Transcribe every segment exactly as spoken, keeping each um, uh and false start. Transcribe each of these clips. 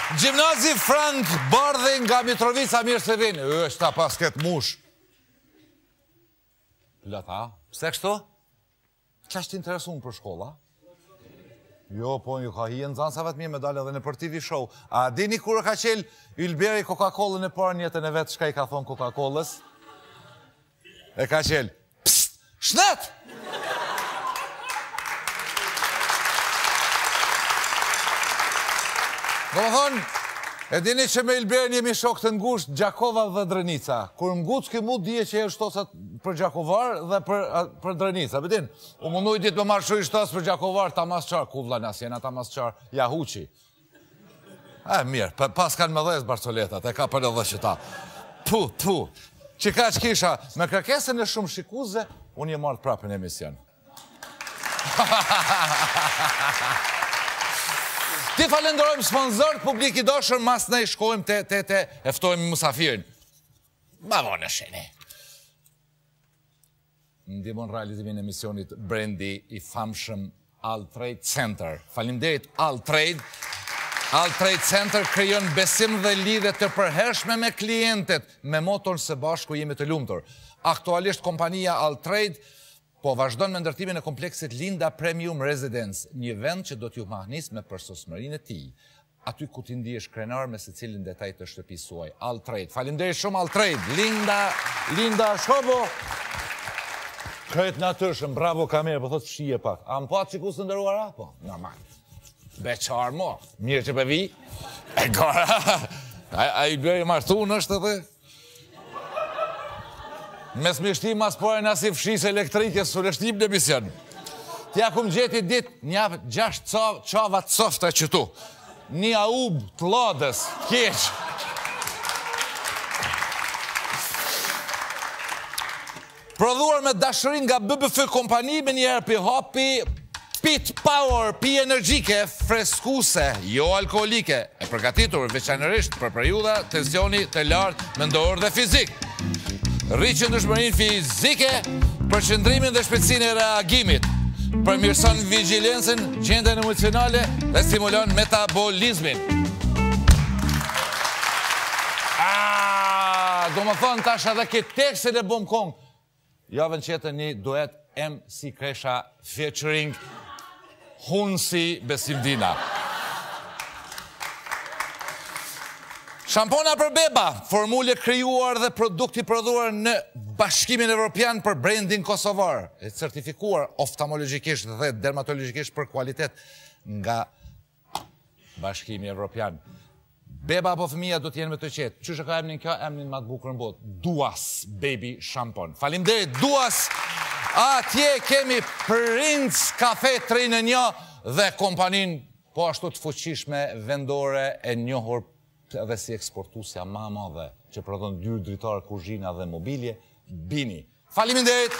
Gjimnazi Frank Bardhi nga Mitrovica, mirë se vini. është ta pas këtë mush. Lata, pse kështu? Qa është interesun për shkolla? Jo, po, ju ka hi e nëzansave të mje me dalë edhe në për T V show. A dini kur ka qel Ylberi Coca-Cola në parë njëtën e vetë, shka i ka thonë Coca-Colës? E ka qel, psst, shnet! Do më thonë, e dini që me Ylberin jemi shok të ngusht Gjakova dhe Drenica. Kur mguc ki mu dje që e shtosat për Gjakovar dhe për Drenica. Bedin, u munduj ditë me marrë shu i shtos për Gjakovar, ta mas qarë, ku vla nas jena ta mas qarë, ja huqi. E, mirë, pas kanë me dhez Barcoletat, e ka për edhe që ta. Pu, pu, që ka që kisha, me kërkesën e shumë shikuze, unë je marrë prapë në emision. Ti falenderojmë sponsor, publiki doshër, mas ne i shkojmë të, të, të eftojmë musafirin. Ma vonë sheni. Ndimon realizimin e emisionit brendi i famshëm All Trade Center. Faleminderit All Trade. All Trade Center krijon besim dhe lidhje të përhershme me klientët, me moton se bashku jemi të lumtur. Aktualisht kompania All Trade po vazhdon me ndërtimin e kompleksit Linda Premium Residence, një vend që do t'ju mahnis me përsosmërinë e tij. Aty ku ti ndihesh krenar me secilin detaj të shtëpisë suaj. All Trade. Faleminderit shumë All Trade. Linda, Linda Shobo. Krejt natyrshëm, bravo kamerë, po thot fshije pak. A më pat sikur të nderuara? Po, normal. Beqar mo. Mirë që pe vi. E gara. A i bëri martun është edhe? Mes me shtim mas pojën asi fshisë elektrike, së në shtim në emision. Tja kum gjeti dit një gjasht qava të softa që tu. Një aub të lodës, keq. Prodhuar me dashërin nga B B F kompani, me njerë pi hopi, Pit Power, pi energjike, freskuse, jo alkoholike, e përgatitur veçanërisht për periudha tensioni të lartë mendor dhe fizik. Rriqë ndëshmërin fizike, për qëndrimin dhe shpejtësinë e reagimit, përmirëson vigjilencën, gjendjen emocionale dhe stimulon metabolizmin. Aaaa, do më thonë tash edhe këtë tekstin e bom kong. Javën qëtë një duet M C Kresha featuring Hunsi Besimdina. Shampona për beba, formule kryuar dhe produkti prodhuar në Bashkimin Evropian për brandin kosovar, e certifikuar oftalmologjikisht dhe dermatologjikisht për kualitet nga Bashkimi Evropian. Beba apo fëmija do t'jenë me të qetë. Qështë ka emnin kjo? Emnin ma të bukur në botë. Duas Baby Shampon. Faleminderit Duas. Atje kemi Prince Cafe tri në një dhe kompanin po ashtu të fuqishme vendore e njohur edhe si eksportusja ma madhe që prodhon dy dritarë kuzhina dhe mobilje, Bini. Faleminderit!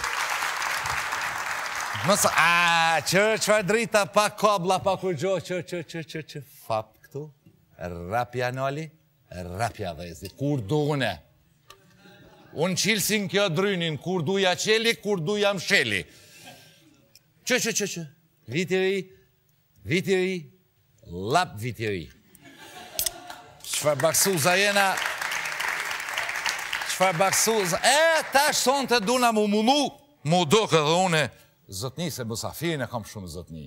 Mësa, a, që, qëfar drita, pa kabla, pa kur gjo, që, që, që, që, që, fap këtu, rapja noli, rapja dhezi, kur du une. Unë qilsin kjo drynin, kur duja qeli, kur duja msheli. Që, që, që, që, vitiri, vitiri, lap vitiri. Qëfar baksuza jena, qëfar baksuza, e, ta shton të duna mu munu, mu do këtë une, zotni se musafirin e kam shumë zotni.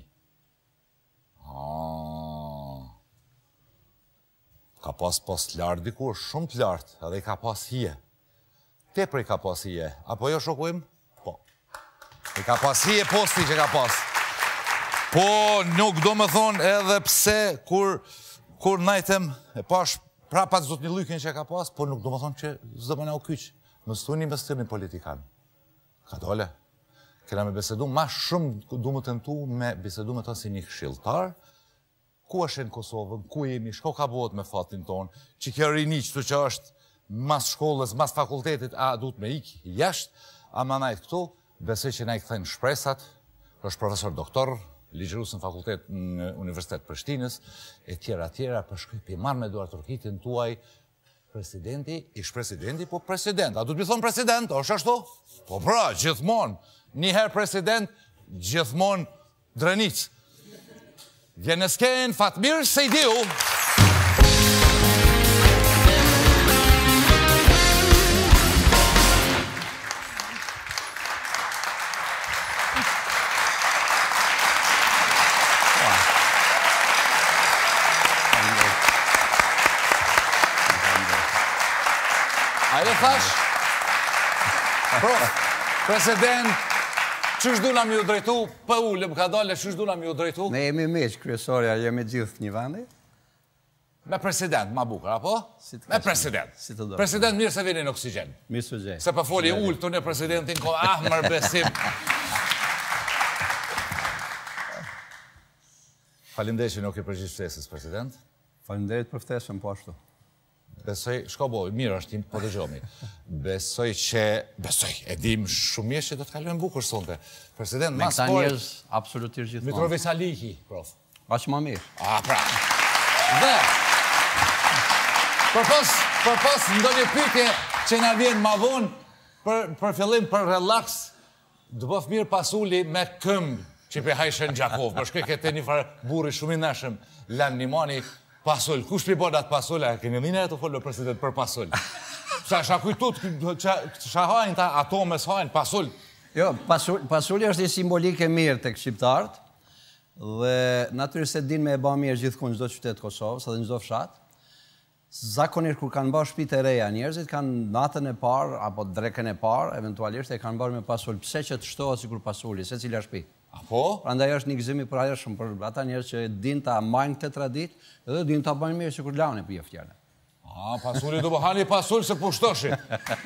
Ka pas post lartë dikur, shumë të lartë, edhe i ka pas hije. Tepër i ka pas hije, apo jo shokuim? Po. I ka pas hije posti që ka pas. Po, nuk do me thonë edhe pse kur... Kur najtem e pash prapat zot një lykin që ka pas, po nuk do më thonë që zdo më në u kyqë. Më stu një investimin politikan. Ka dole. Kena me besedu, ma shumë du më tentu me besedu me të si një këshiltar. Ku është në Kosovën, ku jemi, shko ka bëhet me fatin tonë, që kjo rini qëtu që është mas shkollës, mas fakultetit, a du të me iki jashtë, a ma najtë këtu, besoj që na i këthejnë shpresat, është profesor doktor, ligjërus në fakultet në Universitet Prishtinës, e tjera tjera, përshkoj për marrë me duar tërkitin tuaj, presidenti, ish presidenti, po president. A du të mi thonë president, është ashtu? Po pra, gjithmon, njëherë president, gjithmon drenic. Vjen e sken, Fatmir Sejdiu. e thash? Prof, president, qysh duna mi u drejtu, për ullëm ka dole, qysh duna mi u drejtu? Ne jemi miq, kryesorja, jemi gjithë një vendi. Me president, ma bukur, apo? Me president. President mirë se vini në oksigen. Mirë së gjej. Se për foli ullë të në presidentin, ko ah, mërë besim. Falimderit që nuk i përgjith ftesës, president. Falimderit për ftesën, po ashtu. Besoj, shko boj, mirë është tim, po të gjomi. Besoj që, besoj, e dim shumë mirë që do të kalujem bukur sonte. President, me mas këta pojë... njerëz, absolutisht gjithmonë. Mitrovica Liki, prof. Aq më mirë. A, pra. Dhe, për pos, për pos, ndo një pytje që na vjen ma vonë, për, për fillim, për relax, dë bëf mirë pasulli me këmbë që pe hajshën Gjakov, për shkoj këtë një farë burri shumë i nashëm, lem një mani, pasull. Kush pi bod atë pasull? E kemi mine e të folë, president, për pasull. Sa sha kujtut, sha hajnë ta atomes hajnë, pasull. Jo, pasulli është një simbolike mirë të shqiptarët, dhe natyrisht se din me e ba mirë gjithkun në çdo qytet Kosovës, edhe në çdo fshat. Zakonisht kur kanë bërë shtëpitë e reja, njerëzit kanë natën e parë, apo drekën e parë, eventualisht e kanë bërë me pasull. Pse që të shtohet sikur pasulli, se cila shtëpi. Apo? Prandaj është një gëzim i përhershëm për ata njerëz që din ta majnë këtë traditë dhe din ta bëjnë mirë sikur launi për fjalën. Ah, pasulli do bëhani pasull se pushtoshi.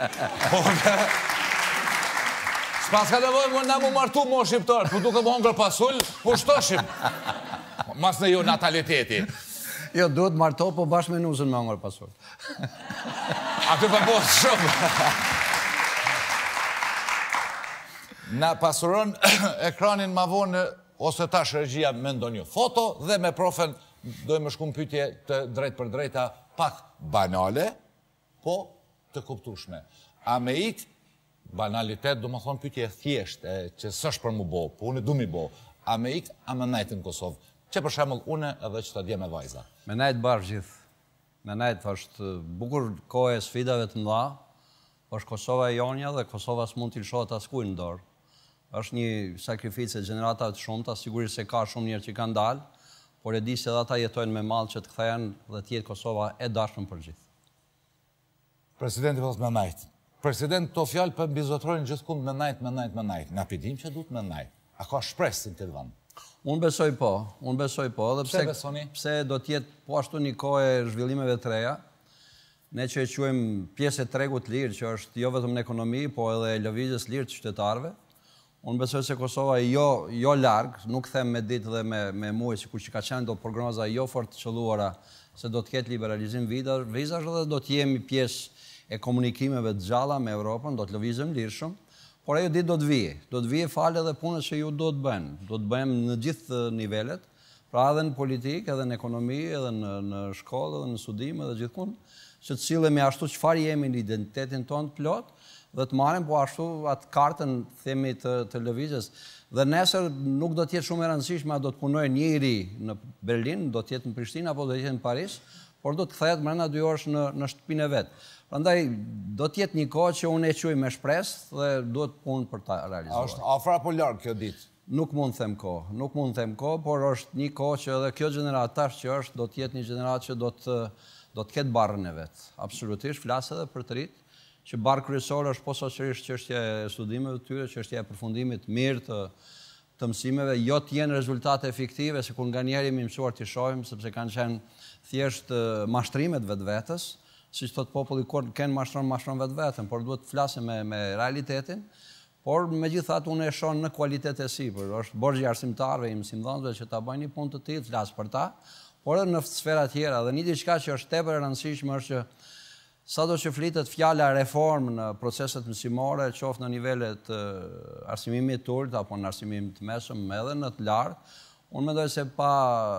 S'pas ka nevojë më na mu martu mo shqiptar, po duke më hongër pasull, pushtoshim. Mas në jo nataliteti. Jo, duhet marto, po bashkë me nuzën me hongër pasull. Aty për posë shumë. Na pasuron ekranin ma vonë, ose tash regjia me ndonjë foto, dhe me profen dojmë shkum pytje të drejt për drejta pak banale, po të kuptushme. A me ik, banalitet, do më thonë pytje thjesht, që sësh për mu bo, po unë du mi bo, a me ik, a me najtë në Kosovë, që për shemull une edhe që të dje me vajza. Me najtë bashkë gjithë, me najtë është bukur kohë e sfidave të mdha, është Kosova e jonja dhe Kosova s'mund t'i lëshohet askuj në dorë. Është një sakrificë e gjeneratave të shumta, sigurisht se ka shumë njerëz që kanë dalë, por e di se edhe ata jetojnë me mall që të kthehen dhe të jetë Kosova e dashur për gjithë. Presidenti vëllaz me najt. President to fjalë për mbizotrojnë gjithkund me najt, me najt, me najt. Na pidim që duhet me najt. A ka shpresë në këtë vend? Unë besoj po, unë besoj po, dhe pse besoni? Pse do të jetë po ashtu një kohë e zhvillimeve të reja. Ne që e quajmë pjesë e tregut lirë, që është jo vetëm në ekonomi, po edhe lëvizjes lirë të qytetarëve. Unë besoj se Kosova jo, jo largë, nuk them me ditë dhe me, me muaj, si kur që ka qenë do prognoza jo fort të qëlluara se do të ketë liberalizim vizash dhe do të jemi pjesë e komunikimeve të gjalla me Europën, do të lëvizim lirshëm, por ajo ditë do të vije. Do të vije falë edhe punës që ju do të bëjmë. Do të bëjmë në gjithë nivelet, pra edhe në politikë, edhe në ekonomi, edhe në, në shkollë, edhe në studim, edhe gjithkund, që të sillemi ashtu çfarë jemi në identitetin tonë të plot, dhe të marrim po ashtu atë kartën themi të, të lëvizjes. Dhe nesër nuk do të jetë shumë e rëndësishme, a do të punojë një i ri në Berlin, do të jetë në Prishtinë apo do të jetë në Paris, por do të kthehet brenda dy orësh në, në shtëpinë e vet. Prandaj do të jetë një kohë që unë e quaj me shpresë dhe duhet punë për ta realizuar. A është afër apo larg kjo ditë? Nuk mund të them kohë, nuk mund të them kohë, por është një kohë që edhe kjo gjenerat tash që është, do të jetë një gjenerat që do të do të ketë barrën e vet. Absolutisht flas edhe për të rit, që barë kryesor është posaçërisht çështja e studimeve të tyre, çështja e përfundimit mirë të, të mësimeve, jo të jenë rezultate efektive, se kur nganjëherë jemi mësuar t'i shohim, sepse kanë qenë thjesht mashtrimet vetvetes, siç thot populli kur kanë mashtron mashtron vetveten, por duhet të flasim me, me realitetin, por megjithatë unë e shoh në kualitet e sipër, është borxhi i arsimtarëve, i mësimdhënësve që ta bëjnë një punë të tillë, flas për ta, por edhe në sfera tjera, dhe një diçka që është tepër e rëndësishme është që sado që flitet fjala reformë në proceset mësimore, qoftë në nivelet arsimimit të ulët apo në arsimimit të mesëm, edhe në të lartë, unë mendoj se pa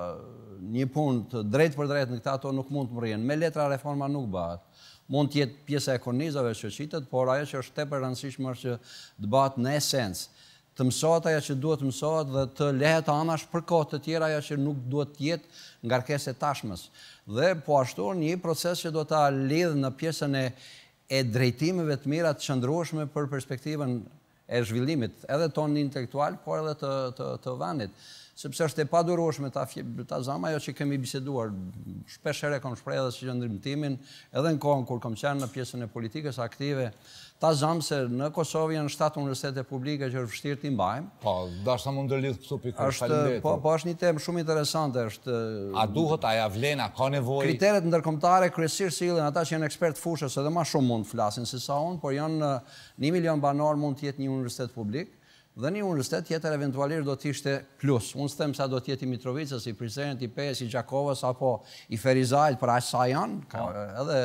një punë të drejt për drejt në këta ato nuk mund të mërjen. Me letra reforma nuk bëhet. Mund të jetë pjesa e kornizave që qitet, por ajo që është tepër rëndësishme është që të bëhet në esencë. Të mësohet ajo që duhet mësohet dhe të lehet anash për kohë të tjera ajo që nuk duhet të jetë ngarkesë e tashmës. Dhe po ashtu një proces që do ta lidh në pjesën e, e drejtimeve të mira të qëndrueshme për perspektivën e zhvillimit, edhe tonë intelektual, por edhe të, të, të vendit. sepse është e padurueshme ta, ta zam ajo që kemi biseduar. Shpesh herë kam shprehur edhe si qëndrimtimin, edhe në kohën kur kam qenë në pjesën e politikës aktive, ta zam se në Kosovë janë shtatë universitete publike që është vështirë t'i mbajmë. Po, dashka mund të lidh këtu pikë. Po, po është një temë shumë interesante, është. A duhet, a ja vlen, a ka nevojë? Kriteret ndërkombëtare kryesisht sillen ata që janë ekspertë fushës, edhe më shumë mund të flasin se sa unë, por janë një milion banor mund të jetë një universitet publik. Dhe një universitet tjetër eventualisht do të ishte plus. Unë s'tem sa do të jetë i Mitrovicës, i Prizrenit, i Pes, i Gjakovës, apo i Ferizajt, për aq sa janë. Edhe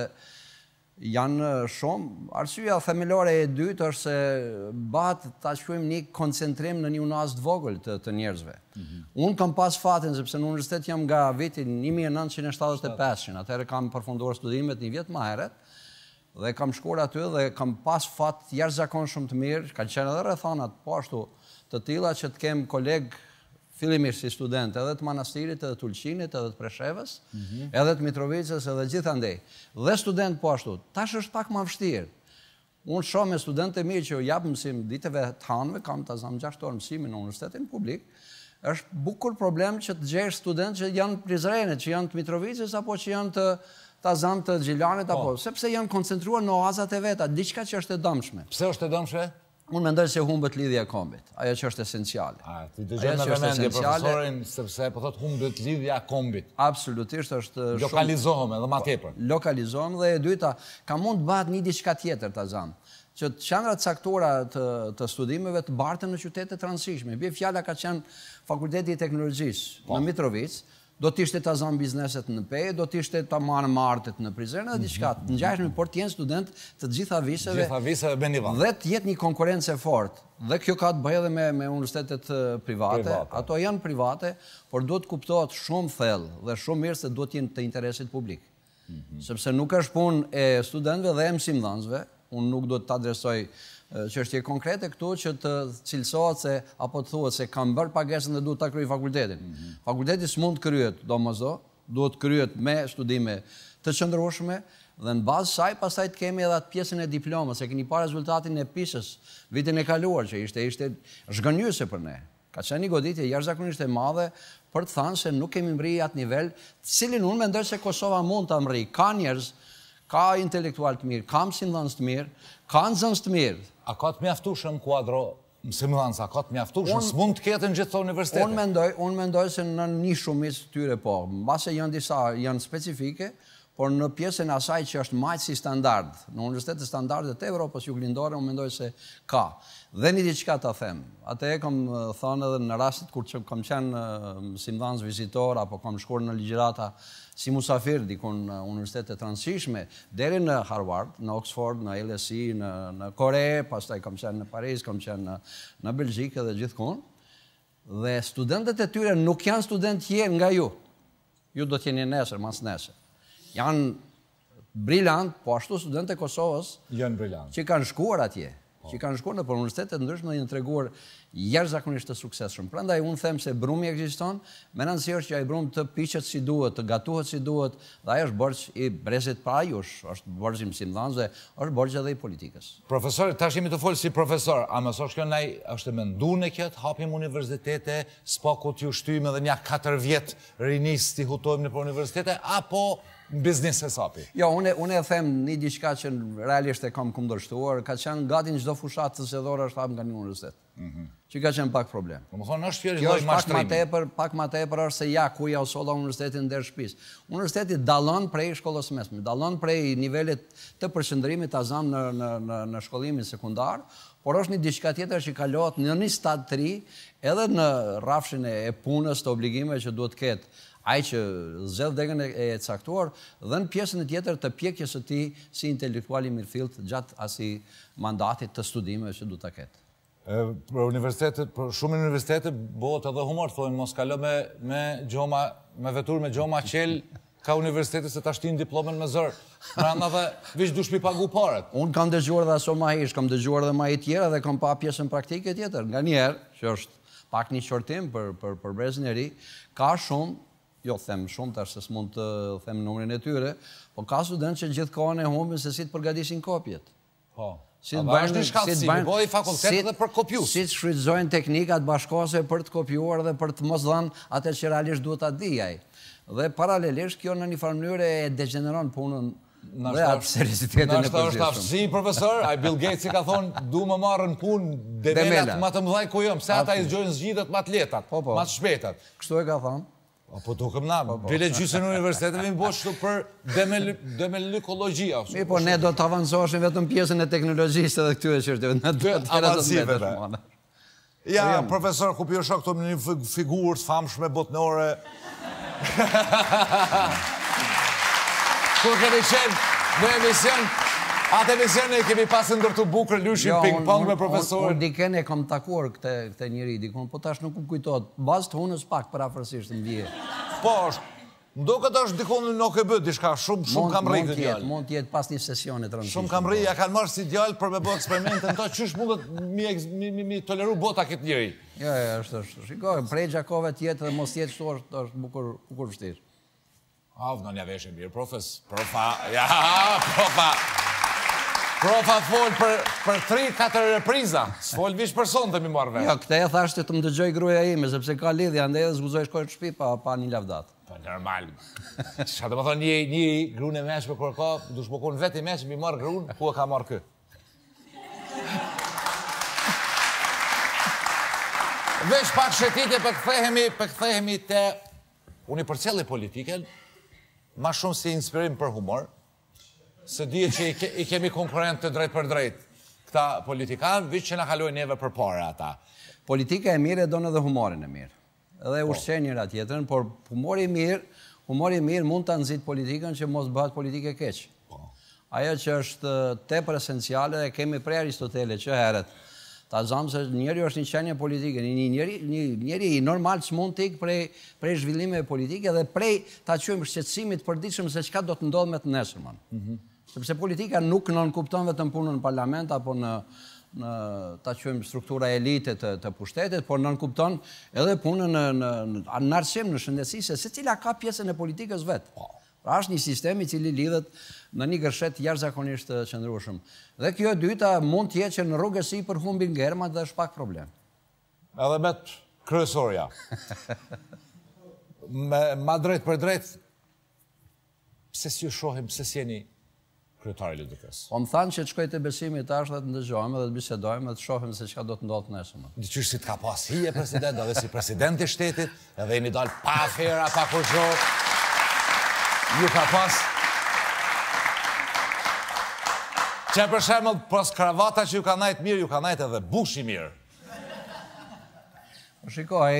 janë shumë. Arsyeja themelore e dytë është se bat ta quajmë një koncentrim në një unaz të vogël të, të njerëzve. Unë kam pas fatin, sepse në universitet jam nga viti një mijë e nëntëqind e shtatëdhjetë e pesë, atëherë kam përfunduar studimet një vjet më herët. Dhe kam shkuar aty dhe kam pas fat jashtëzakonshëm të mirë, kanë qenë edhe rrethana po ashtu të tilla që të kem koleg fillimisht si student edhe të Manastirit, edhe të Ulqinit, edhe të Preshevës, edhe të Mitrovicës, edhe gjithandej. Dhe student po ashtu. Tash është pak më vështirë. Unë shoh me studentë e mi që jap mësim ditëve të hanëve, kam ta zam gjashtë orë mësimin në universitetin publik. Është bukur problem që të gjesh studentë që janë të Prizrenit, që janë të Mitrovicës apo që janë të ta zam të Gjilanit, apo, sepse janë koncentruar në oazat e veta, diçka që është e dëmshme. Pse është e dëmshme? Unë mendoj se humbet lidhja e kombit, ajo që është esenciale. A, ti dëgjoj me vëmendje profesorin, sepse po thot humbet lidhja e kombit. Absolutisht është shumë... Lokalizohem edhe ma tepër. Lokalizohem dhe e dyta, ka mund të bëhet një diçka tjetër ta zam. Që qendrat caktuara të, të studimeve të bartën në qytete të rëndësishme. Bie fjala ka qenë Fakulteti i Teknologjisë në Mitrovicë, do t'ishte ta zam bizneset në Pej, do t'ishte ta marrë martet në Prizren, dhe diçka të ngjashme, por t'jenë student të gjitha viseve, gjitha viseve me një vend. Dhe t'jetë një konkurrencë e fortë. Dhe kjo ka të bëjë edhe me, me universitetet private. private. Ato janë private, por do të kuptohet shumë thellë dhe shumë mirë se do t'jenë të interesit publik. Mm -hmm. Sepse nuk është punë e studentëve dhe e mësimdhënësve, unë nuk do të adresoj çështje konkrete këtu që të cilësohet se apo të thuhet se kanë bërë pagesën dhe duhet ta kryej fakultetin. Mm -hmm. Fakulteti s'mund të kryhet domosdo, duhet kryhet me studime të qëndrueshme dhe në bazë saj pastaj të kemi edhe atë pjesën e diplomës, se keni parë rezultatin e PISA-s vitin e kaluar që ishte ishte zhgënjyese për ne. Ka qenë një goditje jashtëzakonisht e madhe për të thënë se nuk kemi mbrojë atë nivel, të cilin unë mendoj se Kosova mund ta mbrojë. Ka njerëz, ka intelektual të mirë, ka mësimdhënës të mirë, ka nxënës të mirë. A ka të mjaftueshëm kuadro mësimdhënës, a ka të mjaftueshëm? S'mund të ketë në gjithë të universitetet. Unë mendoj, unë mendoj se në një shumicë të tyre po, mbase janë disa janë specifike, por në pjesën asaj që është majtësi standard, në universitetet standardet e Evropës juglindore, unë mendoj se ka. Dhe një diçka ta them. Atë e kam thënë edhe në rastit kur që kam qenë mësimdhënës vizitor apo kam shkuar në ligjërata si musafir dikun në universitetet të rëndësishme, deri në Harvard, në Oxford, në L S E, në, në Kore, pastaj kam qenë në Paris, kam qenë në, në Belgjikë dhe gjithkund. Dhe studentët e tyre nuk janë studentë tjerë nga ju. Ju do t'jeni nesër, mas nesër. Janë brillant, po ashtu studentë e Kosovës janë brillant, që kanë shkuar atje, oh. që kanë shkuar në për universitetet ndryshme dhe janë treguar jashtëzakonisht të suksesshëm. Prandaj unë them se brumi ekziston, me rëndësi është që ai brum të piqet si duhet, të gatuhet si duhet, dhe ai është borxh i brezit para jush, është borxh i mësimdhënësve, është borxh edhe i politikës. Profesor, tash jemi të folë si profesor, a mësosh kjo ndaj është e menduar kjo të hapim universitete, s'po t'ju shtyjmë edhe një katër vjet rinis t'i hutojmë nëpër universitete, apo biznes e sapi? Jo, unë unë e them një diçka që realisht e kam kundërshtuar, ka qenë gati në çdo fushat të zgjedhore është hap nga një universitet. Mhm. Që ka qenë pak problem. Domethënë është fjalë kjo lloj është pak mashtrimi. më tepër, pak më tepër është se ja ku ja u solla universitetin der shtëpisë. Universiteti dallon prej shkollës mesme, dallon prej nivelit të përqendrimit të azam në në në, në shkollimin sekondar, por është një diçka tjetër që kalohet në një stad të ri, edhe në rrafshin e punës të obligimeve që duhet të ketë ai që zgjedh degën e caktuar dhe në pjesën e tjetër të pjekjes së tij si intelektual i mirëfillt gjatë asaj mandatit të studimeve që duhet ta ketë. Për universitetet, për shumë universitete bëhet edhe humor, thonë mos kalo me me gjoma, me vetur me gjoma qel, ka universitete se ta shtin diplomën me zor. Prandaj dhe veç dush mi pagu parat. Un kam dëgjuar dhe aso ma ish, kam dëgjuar edhe ma i tjera dhe kam pa pjesën praktike tjetër. Nganjëherë, që është pak një qortim për për për brezin e ri, ka shumë, jo them shumë tash se s'mund të them numrin e tyre, po ka studentë që gjithkohën e humbin se si të përgatisin kopjet. Po. Si A është një shkallësimi, po i fakultet dhe për kopjus. Si të shfrytëzojnë teknikat bashkose për të kopjuar dhe për të mos dhënë atë që realisht duhet ta dijaj. Dhe paralelisht kjo në një farë mënyrë e degeneron punën dhe atë seriozitetin e përgjithshëm. Nashta është aftësi, profesor, ai Bill Gates i ka thonë, du më marrën punë demelat më të mëdhaj ku jam, pse ata i zgjojnë zgjidhet më të letat, më të shpejtat. Kështu e ka thonë. Po dukem na, bile gjysën universiteteve më bosh kështu për demelikologjia. Mi, po ne do të avancoshim vetëm pjesën e teknologjisë edhe këtyre çështjeve. Ne do të avancimeve. Ja, profesor, ku pjo shok këto në një figurë të famshme botnore. Kur keni qenë në emision, atë emision e kemi pasë ndërtu bukër lyshin ping-pong me profesorin. Unë diken e kam takuar këte njëri, dikon, po tash nuk më kujtojt. Bazë të hunës pak për afërsisht në bje. Po, ndo këtë është dikon në nuk e bët, dishka shumë kam rri këtë djallë. Mund tjetë pas një sesionit rëndësishme. Shumë kam rri, ja kanë marrë si djallë për me bë eksperimente, në to qysh mundet mi toleru bota këtë njëri. Ja, ja, është, është. Shikoj, prej gjakove tjetë dhe mos tjetë shtu është bukur vështirë. Avë, në një veshë mirë, profes, profa, ja, profa. Profa folë për tri katër repriza, s'folë vish person të mi marrë vesh. Jo, këte e thashtë të më dëgjoj gruja ime, sepse ka lidhja, ndë edhe zguzoj shkoj të shpi, pa një lavdat. Pa normal. Qa të më thonë një grunë e meshme për ka, du shpokon vetë i meshme mi marrë grunë, ku e ka marrë kë. Vesh pak shetitje për këthehemi të unë i përcjelli politiken, ma shumë si inspirim për humor, se dje që i kemi konkurent të drejt për drejt këta politikanë, vishë që në kalojnë neve për pare ata. Politika e mirë e donë edhe humorin e mirë. Edhe ushqen njëra tjetërën, por humori mirë, humori mirë mund të nëzit politikën që mos bëhat politike keqë. Ajo që është tepër esenciale dhe kemi prej Aristotele që heret, ta zamë se njeri është një qenje politike, një njeri i normal që mund të ikë prej zhvillime politike dhe prej ta qëjmë shqetsimit përdiqëm se qka do të ndodhë me të nesërman. Sepse politika nuk nënkupton vetëm punën në parlament apo në ta qëjmë struktura elite të pushtetit, por nënkupton edhe punën në arsim, në shëndetësi, se se cila ka pjesën e politikës vetë. Pra është një sistemi cili lidhet në një gërshet jashtëzakonisht të qëndrueshëm. Dhe kjo e dyta mund t'jetë që në rrugësi për humbin germat dhe është pak problem. Edhe me të kryesorja. Ma drejt për drejt, pse si ju shohim, pse si jeni kryetari Ludikës? Po më thanë që të shkoj të besimi tash dhe të ndëgjojmë dhe të bisedojmë dhe të shohim se çka do të ndodhë nesër. Diqysh si të ka pas hije president, edhe si president i shtetit, edhe jeni dalë pa afera, pa kurgjo. Ju ka pas... Që për shemëll, pros kravata që ju ka najtë mirë, ju ka najtë edhe bushi mirë. Shikoj,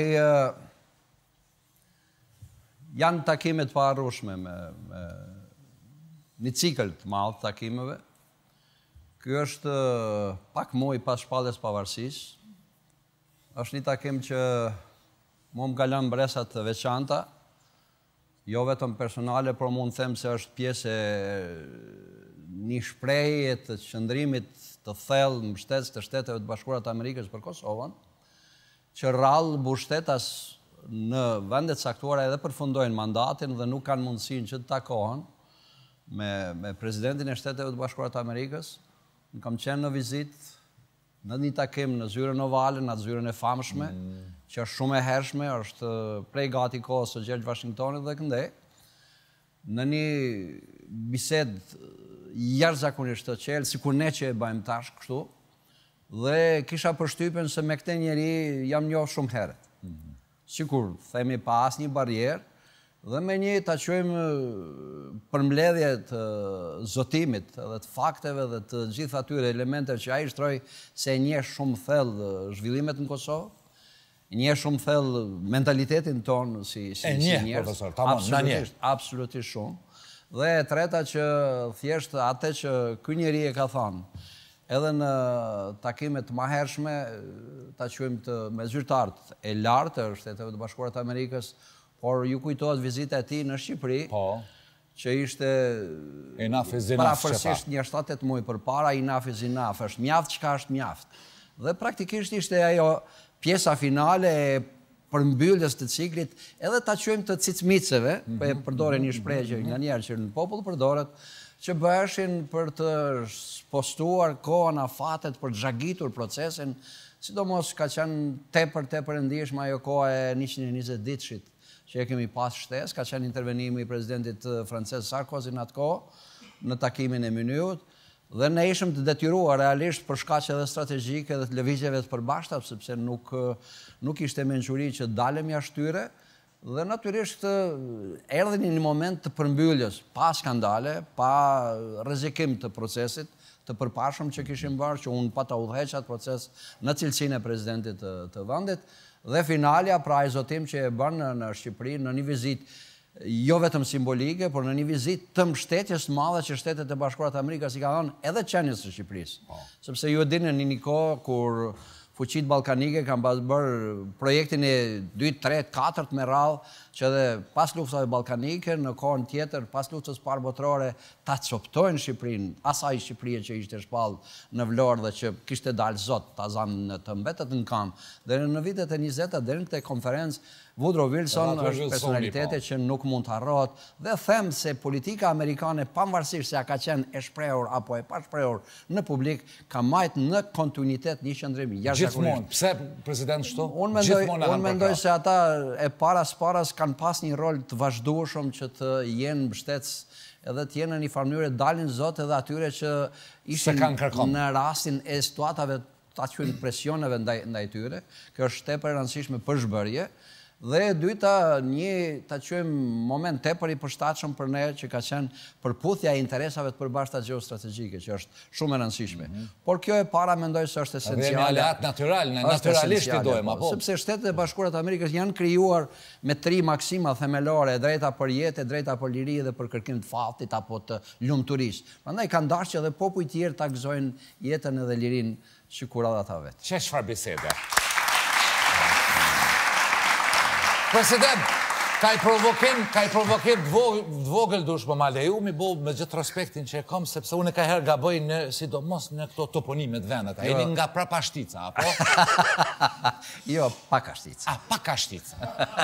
janë takimet pa arrushme me një cikël të madhë takimeve. Kjo është pak muaj pas shpalljes pavarësisë. është një takim që mu më kalon mbresat të veçanta, jo vetëm personale, por mund të them se është pjesë e një shprehje të qëndrimit të thellë në mbështetës të Shteteve të Bashkuara të Amerikës për Kosovën, që rrallë mbështetas në vendet saktuara edhe përfundojnë mandatin dhe nuk kanë mundësinë që të takohen me, me presidentin e Shteteve të Bashkuara të Amerikës. Në kam qenë në vizitë në një takim në zyrën ovale, në atë zyrën e famshme, mm. që është shumë e hershme, është prej gati kohës së George Washingtonit dhe këndej, në një bised jashtëzakonisht të qelë, sikur ne që e bëjmë tash kështu, dhe kisha përshtypjen se me këtë njeri jam njohur shumë herët. Mm. Sikur themi pa asnjë barrierë, dhe me një ta quajmë përmbledhje të zotimit dhe të fakteve dhe të gjithë atyre elementeve që ai shtroi se e njeh shumë thellë zhvillimet në Kosovë, e njeh shumë thellë mentalitetin ton si si e njeh, profesor, tamam, na njeh. Absolutisht shumë. Dhe e treta që thjesht atë që ky njeri e ka thënë, edhe në takimet të mëhershme, ta quajmë të me zyrtarët e lartë të Shteteve të Bashkuara të Amerikës, por ju kujtohet vizita e tij në Shqipëri, po, që ishte enough is enough, parafërsisht një shtatë tetë muaj përpara, enough is enough, është mjaft çka është mjaft. Dhe praktikisht ishte ajo pjesa finale e përmbylljes të ciklit, edhe ta quajmë të cicmiceve, mm -hmm. po e përdoren një shprehje që nga njerë që në popull përdoret, që bëheshin për të postuar kohën afatet për të zhagitur procesin, sidomos ka qenë tepër tepër e ndjeshme ajo koha e njëqind e njëzet ditëshit që e kemi pas shtes, ka qenë intervenimi i presidentit francez Sarkozy në atë kohë në takimin e Mynyut, dhe ne ishëm të detyruar realisht për shkaqe edhe strategjike dhe të lëvizjeve të përbashkëta, sepse nuk nuk ishte mençuri që dalem jashtë tyre. Dhe natyrisht erdhi një moment të përmbylljes, pa skandale, pa rrezikim të procesit të përpashëm që kishim bërë, që unë pa ta udhëheq atë proces në cilësinë e presidentit të, të vendit, dhe finalja pra ai zotim që e bën në, në Shqipëri në një vizitë jo vetëm simbolike, por në një vizitë të mbështetjes të madhe që Shtetet e Bashkuara të Amerikës i ka dhënë edhe qenies së Shqipërisë. Oh. Sepse ju e dini në një kohë kur fuqitë ballkanike kanë bërë projektin e dy, tre, katërt me radhë, që edhe pas luftave ballkanike, në kohën tjetër, pas luftës parë botërore, ta coptojnë Shqipërinë, asaj Shqipërie që ishte shpallë në Vlorë dhe që kishte dalë zot, ta zanë të mbetet në kam. Dhe në vitet e njëzeta, deri në këtë konferencë, Woodrow Wilson është personalitete që nuk mund të harrohet, dhe them se politika amerikane, pavarësisht se a ka qenë e shprehur apo e pa shprehur në publik, ka majt në kontinuitet një qëndrim jashtëzakonisht. Gjithmonë, pse president shto? Unë mendoj, unë mendoj se ata e paras paras kanë pas një rol të vazhdueshëm që të jenë mbështetës edhe të jenë në një farë mënyrë dalin zot edhe atyre që ishin në rastin e situatave të atyre presioneve ndaj, ndaj tyre. Kjo është tepër e rëndësishme për zhbërje. Dhe e dyta, një ta quajmë moment tepër i përshtatshëm për ne që ka qenë përputhja e interesave të përbashkëta gjeostrategjike, që është shumë e rëndësishme. Mm -hmm. Por kjo e para mendoj se është esenciale. Dhe një aleat natyral, ne naturalisht i dojmë, apo? Sepse Shtetet e Bashkuara të Amerikës janë krijuar me tri maksima themelore, drejta për jetë, drejta për liri dhe për kërkim të falltit apo të lumturisë. Prandaj kanë dashur që edhe popujt tjerë ta gëzojnë jetën edhe lirinë sikur ata vetë. Çe çfarë bisede? President, ka i provokim, ka i provokim dvogël dush për ma leju, mi bo me gjithë respektin që e kom, sepse unë e ka herë gaboj në, sidomos në këto toponimet vendet. A jeni nga Prapashtica, apo? Jo, Pakashtica. A, Pakashtica.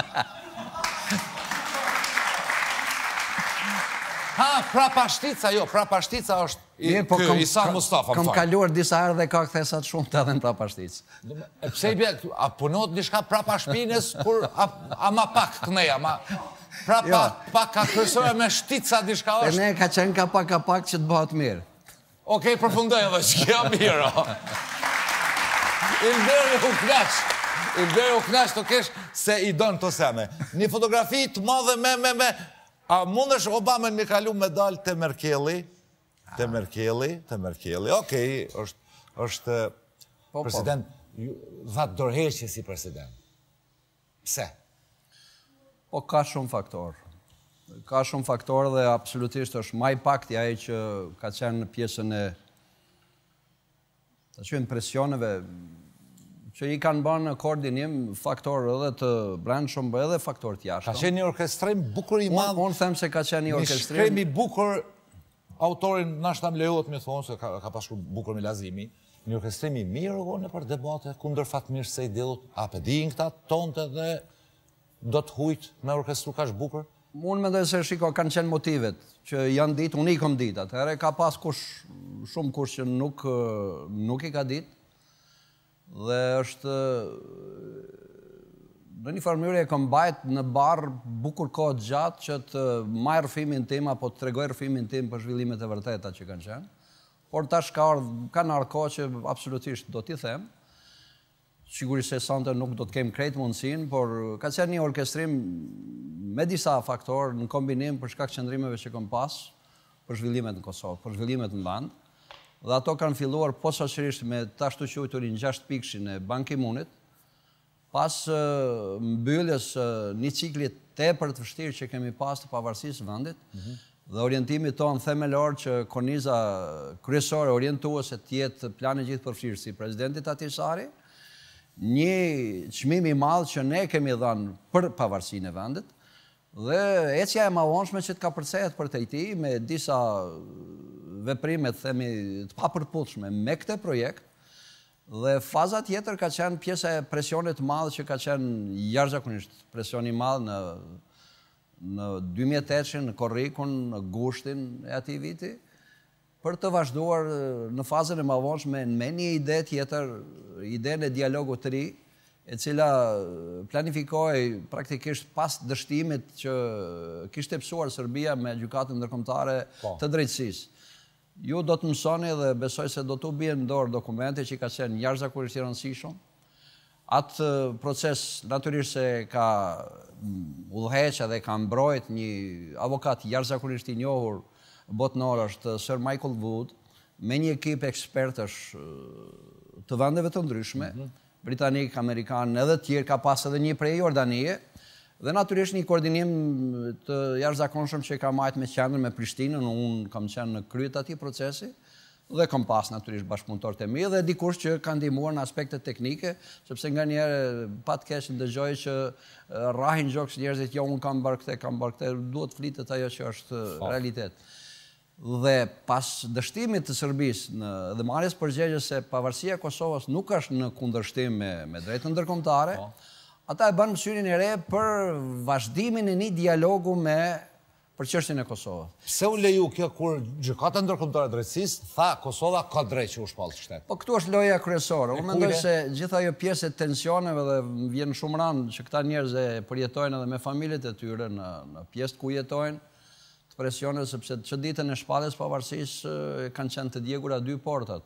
Ha, Prapashtica, jo, Prapashtica është kë, Isa Mustafa, më Kam falë. kaluar disa herë dhe ka kthesat shumë të edhe në Prapashticë. E pse i bje, a punot një shka prapa shpines, kur a ma pak këneja, ma prapa pak ka kërësore me shtica një shka E është. ne ka qenë ka pak ka pak që të bëhat mirë. Okej, përfundoj edhe që kja mirë. Ilberi u knash, Ilberi u knash të kesh se i donë të seme. Një fotografi të madhe me, me, me, a mundesh Obama me kalu medal të Merkeli, të Merkeli, të Merkeli, okej, është, është, president, dhatë dorëheqje si president. Pse? Po ka shumë faktor. Ka shumë faktor dhe absolutisht është maj pakti ai që ka qenë në pjesën e të qenë presioneve që i kanë bërë në koordinim faktor edhe të brendshëm edhe faktor të jashtëm. Ka qenë një orkestrim bukur i madh. Unë them se ka qenë një orkestrim. Një shkrim i bukur, autorin nashta më lejohet me thonë se ka, ka pasur bukur me lazimi. Një orkestrim i mirë në për debate kundër Fatmirës Sejdilut, a pe dijnë këta tonte dhe do të hujt me orkestru kaq bukur? Unë mendoj se shiko kanë qenë motivet që janë ditë, unë i kam ditë. Atëherë ka pas kush shumë kush që nuk nuk i ka ditë. Dhe është në një farë mënyrë e kam bajt në barë bukur kohë gjatë që të marr rrëfimin tim apo të tregoj rrëfimin tim për zhvillimet e vërteta që kanë qenë. Por tash ka ardhur kanë ardhur kohë që absolutisht do t'i them. Sigurisht se sonte nuk do të kem krejt mundësinë, por ka qenë një orkestrim me disa faktorë në kombinim për shkak qëndrimeve që kam pas për zhvillimet në Kosovë, për zhvillimet në vend. Dhe ato kanë filluar posaçërisht me ta ashtu quajturin gjashtë pikshin e Ban Ki-moonit, pas uh, mbylljes uh, një cikli tepër të vështirë që kemi pas të pavarësisë vendit, mm -hmm. dhe orientimit tonë themelor që korniza kryesore orientuese të jetë plani gjithëpërfshirë si presidentit Ahtisaari, një çmim i madh që ne kemi dhënë për pavarësinë e vendit, dhe ecja e mahonshme që të ka përcehet për te ti me disa veprime të themi të papërputhshme me këtë projekt, dhe faza tjetër ka qenë pjesa e presionit të madh që ka qenë jashtëzakonisht presion i madh në në dy mijë e tetë në Korrikun, në gushtin e atij viti, për të vazhduar në fazën e mëvonshme me një ide tjetër, idenë e dialogut të ri, e cila planifikoi praktikisht pas dështimit që kishte pësuar Serbia me gjykatën ndërkombëtare të drejtësisë. Ju do të mësoni dhe besoj se do të bien në dorë dokumente që ka qenë jashtëzakonisht i rëndësishëm. Atë proces natyrisht se ka udhëheq dhe ka mbrojt një avokat jashtëzakonisht i njohur botnor, është Sir Michael Wood, me një ekip ekspertësh të vendeve të ndryshme, britanik, amerikan, edhe tjerë, ka pas edhe një prej Jordanie, dhe natyrisht një koordinim të jashtëzakonshëm që ka marrë me qendrën me Prishtinën, unë kam qenë në kryet atij procesi, dhe kam pas natyrisht bashkëpunëtorët e mi, dhe dikush që kanë ndihmuar në aspekte teknike, sepse nganjëherë pa të keq dëgjoj që rrahin gjoks njerëzit, jo unë kam bërë këtë, kam bërë këtë, duhet flitet ajo që është realitet. Dhe pas dështimit të Serbisë dhe marrjes përgjegjës se pavarësia e Kosovës nuk është në kundërshtim me, me drejtën ndërkombëtare, ata e bën mësyrin e re për vazhdimin e një dialogu me për çështjen e Kosovës. Pse u leju kjo kur gjykata ndërkombëtare e drejtësisë tha Kosova ka drejt që u shpall shtet? Po këtu është loja kryesore. Unë mendoj se gjithë ajo pjesë e tensioneve dhe vjen shumë rënd që këta njerëz e përjetojnë edhe me familjet e tyre në, në pjesë ku jetojnë, presionet, sepse që ditën e shpalljes pavarësisë kanë qenë të djegura dy portat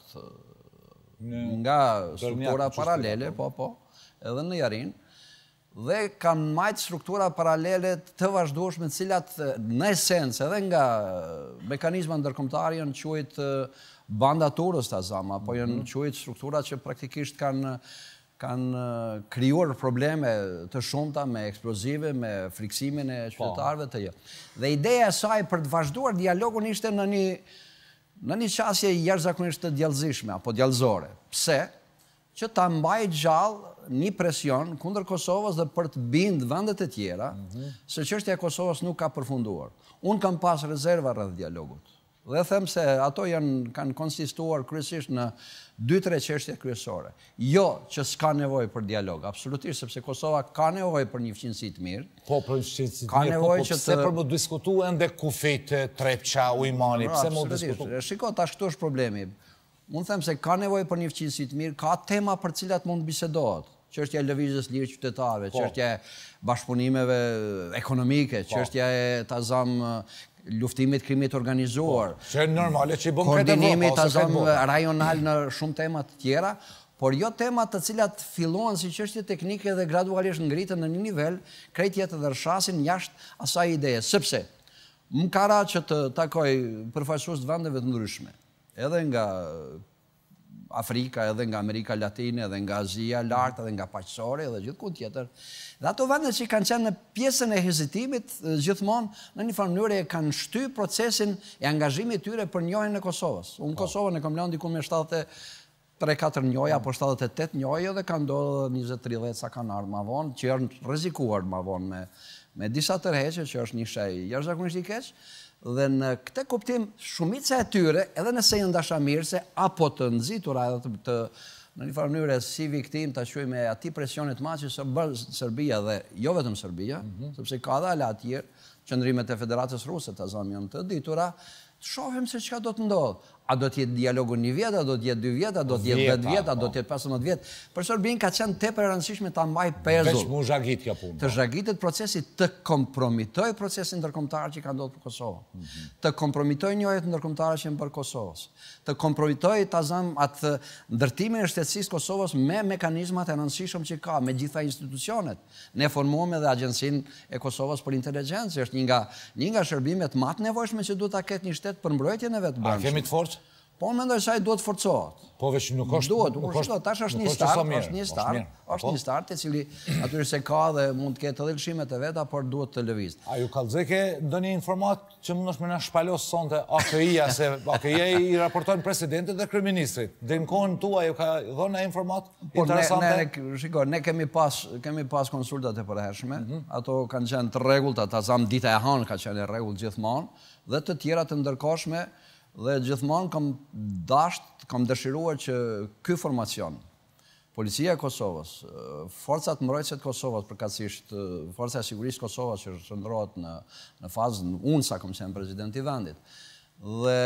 nga struktura paralele, po, po, edhe në Jarin, dhe kanë majtë struktura paralele të vazhdueshme, të cilat në esencë edhe nga mekanizma ndërkombëtar janë quajt banda turës të azama, apo janë quajt struktura që praktikisht kanë kanë krijuar probleme të shumta me eksplozive, me friksimin e qytetarëve të jo. Dhe ideja e saj për të vazhduar dialogun ishte në një në një qasje jashtëzakonisht të djallëzishme apo djallëzore. Pse? Që ta mbajë gjallë një presion kundër Kosovës dhe për të bindë vendet e tjera se çështja e Kosovës nuk ka përfunduar. Unë kam pas rezerva rreth dialogut. Dhe them se ato janë kanë konsistuar kryesisht në dy tre çështje kryesore. Jo që s'ka nevojë për dialog, absolutisht, sepse Kosova ka nevojë për një fqinësi të mirë. Po, për një fqinësi të mirë, po, po pse për më diskutuar ende kufit, Trepça, Ujmani, pse më diskutuar? Shiko, tash këtu është problemi. Unë them se ka nevojë për një fqinësi të mirë, ka tema për cilat mund bisedohet. Çështja e lëvizjes lirë qytetarëve, çështja e bashkëpunimeve ekonomike, çështja e tazam luftimit krimit organizuar, që e normale që i bëm koordinimit tazam rajonal në shumë tema të tjera, por jo tema të cilat filluan si çështje teknike dhe gradualisht ngritën në një nivel krejt jetë dhe rrshasin jashtë asaj ideje. Sepse më ka ra që të takoj përfaqësues të vendeve të ndryshme, edhe nga Afrika, edhe nga Amerika Latine, edhe nga Azia lartë, edhe nga paqësore, edhe gjithkund tjetër. Dhe ato vende që kanë qenë në pjesën e hezitimit, gjithmonë në një farë mënyrë e kanë shty procesin e angazhimit tyre për njohjen e Kosovës. Unë Kosovën e kam lënë diku me shtatëdhjetë e tre katër njohje apo shtatëdhjetë e tetë njohje dhe kanë ndodhur njëzet tridhjetë sa kanë ardhur më vonë, që janë rrezikuar më vonë me me disa tërheqje që është një shej jashtëzakonisht i keq. Dhe në këtë kuptim, shumica e tyre, edhe nëse janë dashamirëse, apo të nxitura edhe të, të në një farë mënyrë si viktim ta quajmë me atij presionit të madh që bën Serbia dhe jo vetëm Serbia, sepse ka edhe ala të tjerë, qendrimet e Federatës Ruse të azam janë të ditura, të shohim se çka do të ndodhë. A do të jetë dialogu një vjet, a do të jetë dy vjet, a do të jetë dhjetë vjet, a do të jetë pesëmbëdhjetë vjet. Për Serbinë ka qenë tepër e rëndësishme ta mbajë pezull. Veç mu zhagit kjo punë. Të zhagitet procesi, të kompromitoj procesin ndërkombëtar që ka ndodhur për Kosovën. Të kompromitoj njëjtë ndërkombëtare që janë bërë Kosovës. Të kompromitoj tazam atë ndërtimin e shtetësisë Kosovës me mekanizmat e rëndësishëm që ka, me gjitha institucionet. Ne formuam edhe Agjencinë e Kosovës për Inteligjencë, është një nga një nga shërbimet më të nevojshme që duhet ta ketë një shtet për mbrojtjen e vet brendshme. A kemi të forcë? Po unë mendoj se ai duhet forcohet. Po veç nuk është. Duhet, nuk është, tash është një start, është një start, është një start i cili atyre se ka dhe mund të ketë edhe lëshimet e veta, por duhet të lëvizë. A ju kallëzeke ndonjë informat që mundosh me na shpalos sonte A K I-ja se A K I-ja i raporton presidentit dhe kryeministrit. Dhe në kohën tuaj ju ka dhënë informat interesante? Po ne, shiko, ne kemi pas kemi pas konsultat e përhershme. Ato kanë qenë të rregullta, tazam dita e hanë ka qenë e rregullt gjithmonë, dhe të tjera të ndërkohshme. Dhe gjithmonë kam dasht, kam dëshiruar që ky formacion, Policia e Kosovës, Forcat Mbrojtëse të Kosovës, përkatësisht Forca e Sigurisë të Kosovës që shndrohet në në fazën unë sa kam qenë president i vendit, dhe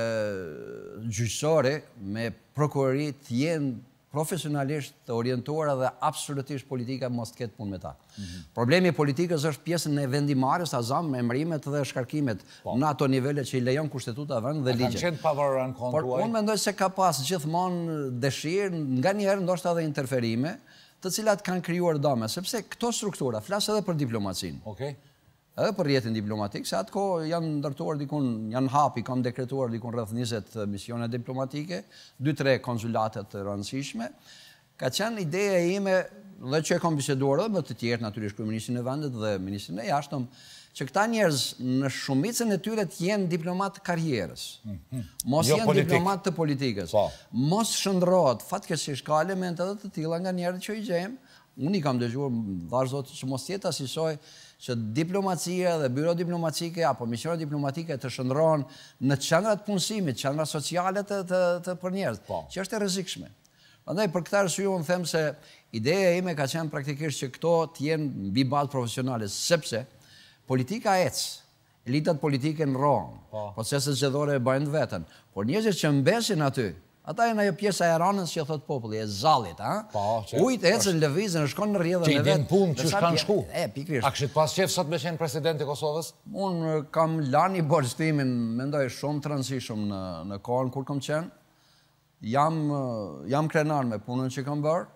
gjyqësori me prokurorit jenë profesionalisht të orientuara dhe absolutisht politika mos të ketë punë me ta. Problemi i politikës është pjesën e vendimarrjes, azam, emërimet dhe shkarkimet në ato nivele që i lejon kushtetuta vend dhe ligje. Kanë qenë pavarur në Por unë mendoj se ka pas gjithmonë dëshirë, nganjëherë ndoshta edhe interferime, të cilat kanë krijuar dëme, sepse këto struktura, flas edhe për diplomacinë. Okej. Edhe për rjetin diplomatik, se atë kohë janë ndërtuar dikun, janë hapi, kam dekretuar dikun rreth njëzet misione diplomatike, dy tre konzulatet të rëndësishme. Ka qenë ideja ime, dhe që e kam biseduar edhe me të tjerë, natyrisht kryeministrin e vendit dhe ministrin e jashtëm, që këta njerëz në shumicën e tyre të jenë diplomat të karrierës. Mos jenë diplomat të politikës. Mos shndrohet fatkeqësisht ka elemente edhe të tilla nga njerëzit që i gjejmë. Unë i kam dëgjuar vazhdon që mos jetë asisoj që diplomacia dhe byro diplomatike apo misione diplomatike të shndrohen në qendrat punësimit, qendra sociale të, të, të për njerëz, që është e rrezikshme. Prandaj për këtë arsye unë them se ideja ime ka qenë praktikisht që këto të jenë mbi bazë profesionale, sepse politika ec, elitat politike ndrohen, proceset zgjedhore e bëjnë veten, por njerëzit që mbesin aty, ata janë ajo pjesa e ranës që thot populli, e zallit, ha? Ujtë ecën, lëvizën, shkon në rrjedhën e vet. Që i din punë që shkan shku. E, pikërisht. A kishit pas qef sot me qenë president i Kosovës? Unë kam lani borxtimin, mendoj shumë të rëndësishëm në në kohën kur kam qenë. Jam jam krenar me punën që kam bërë.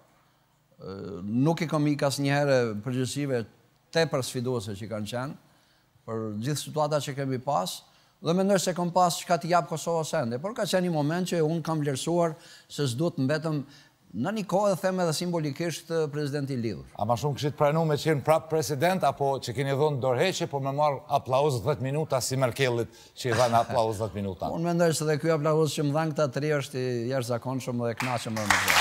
Nuk i kam ik asnjëherë përgjegjësive tepër sfiduese që kanë qenë për gjithë situatat që kemi pas. Dhe mendoj se kam pas çka të jap Kosovës ende, por ka qenë një moment që unë kam vlerësuar se s'duhet mbetëm në një kohë, them edhe simbolikisht, presidenti i lidhur. A ma shumë kishit pranuar me qenë prap president, apo që keni dhënë dorëheqje, por me marr aplauz dhjetë minuta si Merkelit që i dhanë aplauz dhjetë minuta? Unë mendoj se dhe ky aplauz që më dhanë këta tri është i jashtëzakonshëm dhe kënaqem me të.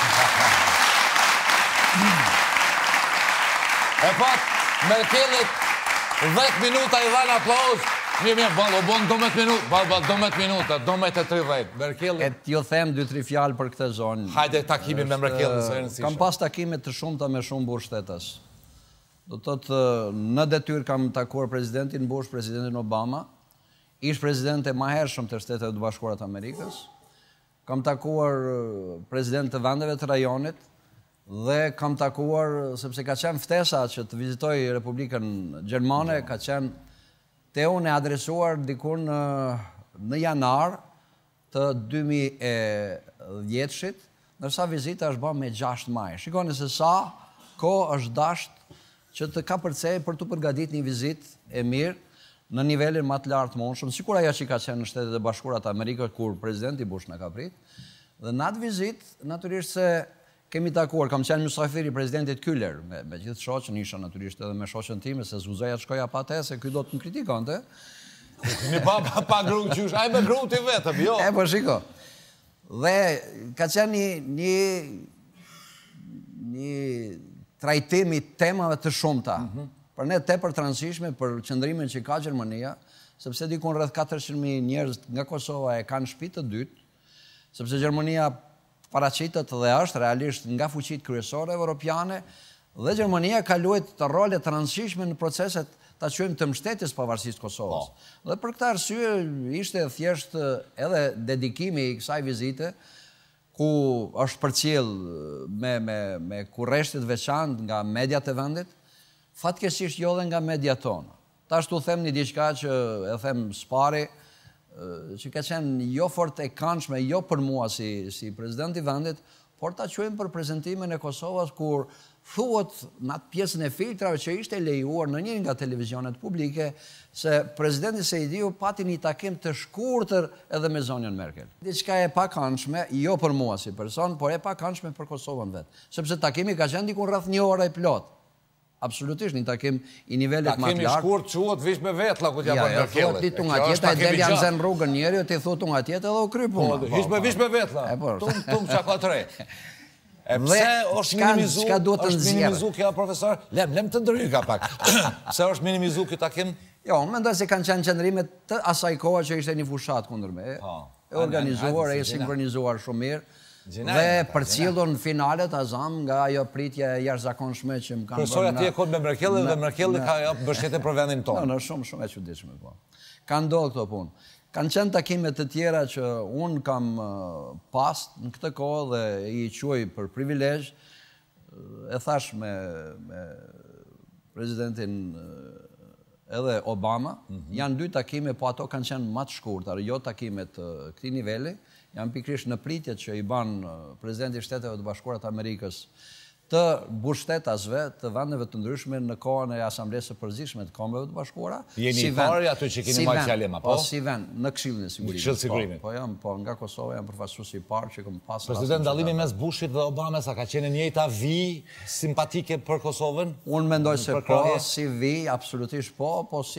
E pat, Merkelit dhjetë minuta i dhanë aplauz. Mirë, mirë, balë, o bon domet minuta, balë, balë, domet minuta, domet e tridhjetë. Merkelli... E t'ju them dy tri fjalë për këtë zonë. Hajde takimi me Merkelli, së e rëndësishme. Kam pas takime të shumta me shumë burë shtetës. Do të të në detyr kam takuar presidentin Bush, presidentin Obama, ish presidente ma hershëm të Shtetet e Bashkuara të Amerikës, kam takuar president të vendeve të rajonit, dhe kam takuar, sepse ka qenë ftesa që të vizitoj Republikën Gjermane, ka qenë te unë e adresuar dikun në janar të dy mijë e dhjetë-shit, nërsa vizita është bërë me gjashtë maj. Shikoni se sa kohë është dasht që të ka përcej për të përgadit një vizit e mirë në nivelin më të lartë mundshëm, sikur ajo që ka qenë në Shtetet e Bashkuara të Amerikës kur presidenti Bush na ka prit. Dhe në atë vizit, natyrisht se kemi takuar, kam qenë mysafir i presidentit Kyller, me, me gjithë shoqën, isha natyrisht edhe me shoqën time, se zguzoja të shkoja pa te, se ky do të më kritikante. Një pa, pa, pa gru qysh, aj me gru ti vetëm, jo. E, po shiko. Dhe ka qenë një, një, një trajtimi temave të shumta. Mm-hmm. Për ne tepër të rëndësishme për qëndrimin që ka Gjermania, sepse dikun rreth katërqind mijë njerëz nga Kosova e kanë shtëpi të dytë, sepse Gjermania paraqitet dhe është realisht nga fuqitë kryesore evropiane dhe Gjermania ka luajtur role të rëndësishme në proceset ta quajmë të mbështetjes pavarësisë Kosovës. Dhe për këtë arsye ishte thjesht edhe dedikimi i kësaj vizite ku është përcjell me me me kurreshtit veçantë nga mediat e vendit, fatkeqësisht jo dhe nga mediat tona. Tash tu them një diçka që e them spari, që ka qenë jo fort e këndshme, jo për mua si, si president i vendit, por ta quajmë për prezantimin e Kosovës, kur thuhet në atë pjesën e filtrave që ishte lejuar në një nga televizionet publike, se presidenti Sejdiu pati një takim të shkurtër edhe me zonjën Merkel. Diçka e pakëndshme, jo për mua si person, por e pakëndshme për Kosovën vetë. Sepse takimi ka qenë dikun rreth një orë e plot. Absolutisht, një takim i nivellit më të lartë. Takimi shkurt quhet vish me vetlla ku t'ja bën Merkellit. Ja, thuhet ti tunga tjetër, del janë zën rrugën njeriu, ti thot tunga tjetër dhe u kry puna. Vish me vish me vetlla. Tum tum çaka tre. E pse është minimizu? Çka duhet të nxjerrë? Minimizu kjo profesor? Lem, lem të ndryga pak. Pse është minimizu ky takim? Jo, unë mendoj se kanë qenë qëndrime të asaj kohe që ishte një fushat kundër me. E organizuar, e sinkronizuar shumë mirë. Dhe përcjellur në finalet azam nga ajo pritje e jashtëzakonshme që më kanë bërë. Profesori atje kohë me Merkelin dhe Merkelli ka jap mbështetje për vendin tonë. Jo, shumë shumë e çuditshme po. Ka ndodhur këto punë. Kanë qenë takimet të tjera që unë kam pas në këtë kohë dhe i quaj për privilegj, e thash me, me presidentin edhe Obama, mm-hmm. janë dy takime, po ato kanë qenë më të shkurtër, jo takimet këtij niveli, janë pikërisht në pritjet që i ban presidenti i Shteteve të Bashkuara të Amerikës të bushtetasve të vendeve të ndryshme në kohën e Asamblesë së Përgjithshme të Kombeve të Bashkuara. Jeni si i parë aty që keni marrë fjalë, po? Po, si vend, në Këshillin e Sigurimit. Këshill Sigurimit. Po, po, jam, po, nga Kosova jam përfaqësues i parë që kam pasur. President, dallimi mes Bushit dhe Obamas a ka qenë njëjta vi simpatike për Kosovën? Unë mendoj se po, si vi, absolutisht po, po si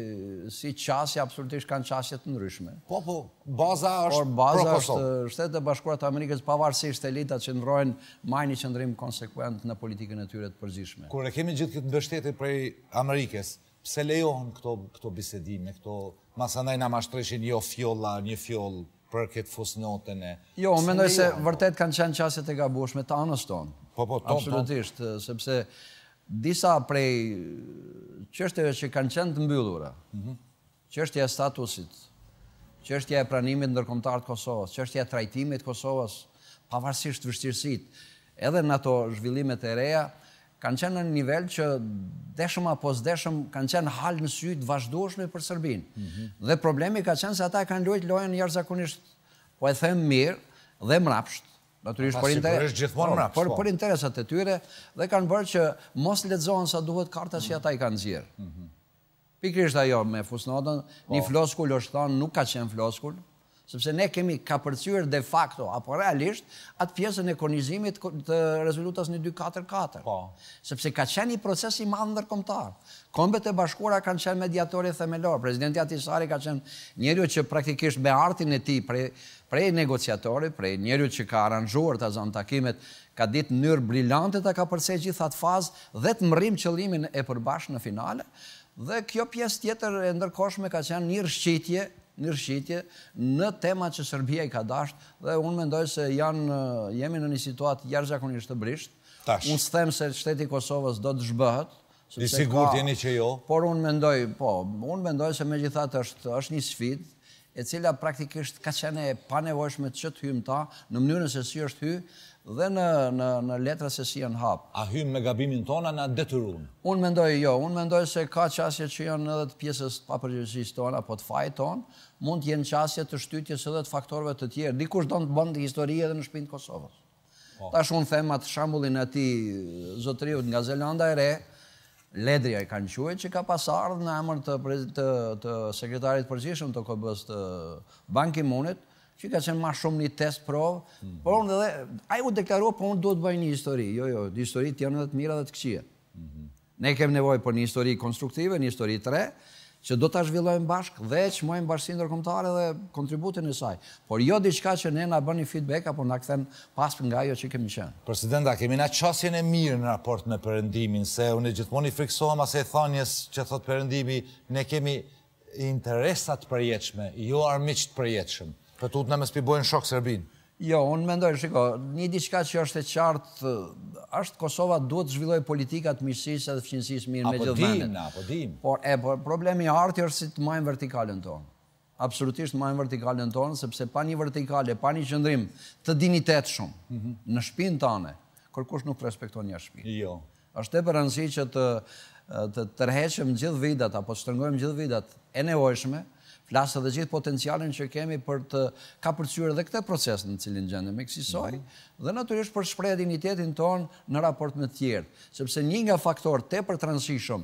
si qasje, absolutisht kanë qasje të ndryshme. Po, po, baza është pro baza është Shtetet e Bashkuara të Amerikës, pavarësisht elitat që ndrojnë marrin një qëndrim konsekvent në politikën e tyre të përgjithshme. Kur e kemi gjithë këtë mbështetje prej Amerikës, pse lejohen këto këto bisedime, këto masanaj na mashtreshin jo fjolla, një fjoll për këtë fusnotën e. Jo, unë mendoj se vërtet kanë qenë qasjet e gabueshme të anës tonë. Po, po, tonë. Absolutisht, sepse disa prej çështjeve që kanë qenë të mbyllura, çështja e statusit, çështja e pranimit ndërkombëtar të Kosovës, çështja e trajtimit të Kosovës, pavarësisht vështirësitë, edhe në ato zhvillimet e reja, kanë qenë në nivel që deshëm apo s'deshëm kanë qenë halë në sy të vazhdueshme për Serbinë. Mm-hmm. Dhe problemi ka qenë se ata kanë luajtur lojën jashtëzakonisht, po e them mirë dhe mrapsht, natyrisht për interes, gjithmonë mrapsht, për, për interesat e tyre dhe kanë bërë që mos lexohen sa duhet kartat që ata i kanë nxjerrë. Mm-hmm. Pikërisht ajo me fusnotën, një floskull është thënë, nuk ka qenë floskull, sepse ne kemi kapërcyer de facto, apo realisht, atë pjesën e konizimit të rezolutas një dy katër katër. Sepse ka qenë një proces i madh ndërkombëtar. Kombet e Bashkuara kanë qenë mediatorë themelor. Presidenti Ahtisaari ka qenë njeriu që praktikisht me artin e tij, prej, prej negociatorit, prej njeriu që ka aranxhuar të zonë takimet, ka ditë në mënyrë brillante ta ka përcjellë gjithë atë fazë dhe të mërrim qëllimin e përbashkët në finale. Dhe kjo pjesë tjetër e ndërkohshme ka qenë një rëshqitje një rëshqitje në tema që Serbia i ka dashur dhe unë mendoj se janë, jemi në një situatë jashtëzakonisht të brisht. Unë s'them se shteti i Kosovës do të zhbëhet. I sigurt jeni që jo? Por unë mendoj, po, unë mendoj se megjithatë është, është një sfidë e cila praktikisht ka qenë e panevojshme që të hyjmë ta në mënyrën se si është hyrë dhe në, në, në letra se si janë hap. A hymë me gabimin tona na detyruan? Unë mendoj jo, unë mendoj se ka qasje që janë edhe të pjesës papërgjegjësisë tona, apo të fajit ton, mund të jenë qasje të shtytjes edhe të faktorëve të tjerë. Dikush do të bënte histori edhe në shtëpinë të Kosovës. Tash unë them atë shembullin e atij zotriut nga Zelanda e Re, Ledria i kanë quajtur, që ka pas ardhur në emër të, të, të sekretarit përgjithshëm të K B S-të Ban Ki-moonit, që ka qenë ma shumë një test provë, mm-hmm. por unë dhe, ai u deklarua, po unë do të bëj një histori. Jo, jo, historitë janë edhe të mira dhe të këqija. Mm-hmm. Ne kemi nevojë për një histori konstruktive, një histori të re, që do ta zhvillojmë bashkë dhe që mojmë bashkësinë ndërkombëtare dhe kontributin e saj. Por jo diçka që ne na bën një feedback apo na kthen pas nga ajo që kemi qenë. Presidenta, kemi na qasjen e mirë në raport me Perëndimin, se unë gjithmonë i friksohem asaj thënies që thot Perëndimi, ne kemi interesa të përjetshme, jo armiq të përjetshëm. Për tut na mos pibojnë shok Serbin. Jo, unë mendoj, shiko, një diçka që është e qartë, është Kosova duhet të zhvillojë politikat miqësisë dhe fqinësisë mirë me gjithë vendet. Apo dim, Por e por problemi i arti është si të majmë vertikalën tonë. Absolutisht majmë vertikalën tonë, sepse pa një vertikale, pa një qëndrim të dinitetshëm mm-hmm. në shtëpinë tënde, kërkush nuk respekton jashtë shtëpinë. Jo. Është tepër rëndësishme që të të tërheqëm gjithë vidat apo të shtrëngojmë gjithë vidat e nevojshme, flasë dhe gjithë potencialin që kemi për të kapërcyer edhe këtë proces në cilin gjendemi kësaj, mm-hmm. dhe natyrisht për shprehje dinitetin ton në raport me të tjerë, sepse një nga faktorët tepër të rëndësishëm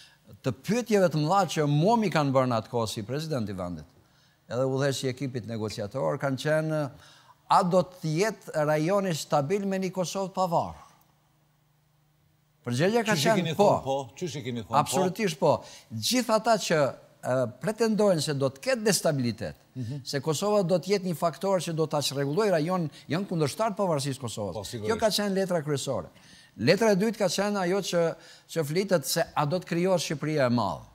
të pyetjeve të mëdha që momi kanë bërë në atë kohë si president i vendit, edhe udhëheqësi i ekipit negociator kanë qenë a do të jetë rajoni stabil me një Kosovë të pavarur. Përgjigjja ka qenë po. Çuçi keni thonë po? Absolutisht po. Gjithë ata që pretendojnë se do të ketë destabilitet, mm-hmm. se Kosova do të jetë një faktor që do të rregullojë rajon, janë kundërshtar të pavarësisë Kosovës. Po, kjo ka qenë letra kryesore. Letra e dytë ka qenë ajo që, që flitet se a do të krijohet Shqipëria e madhe.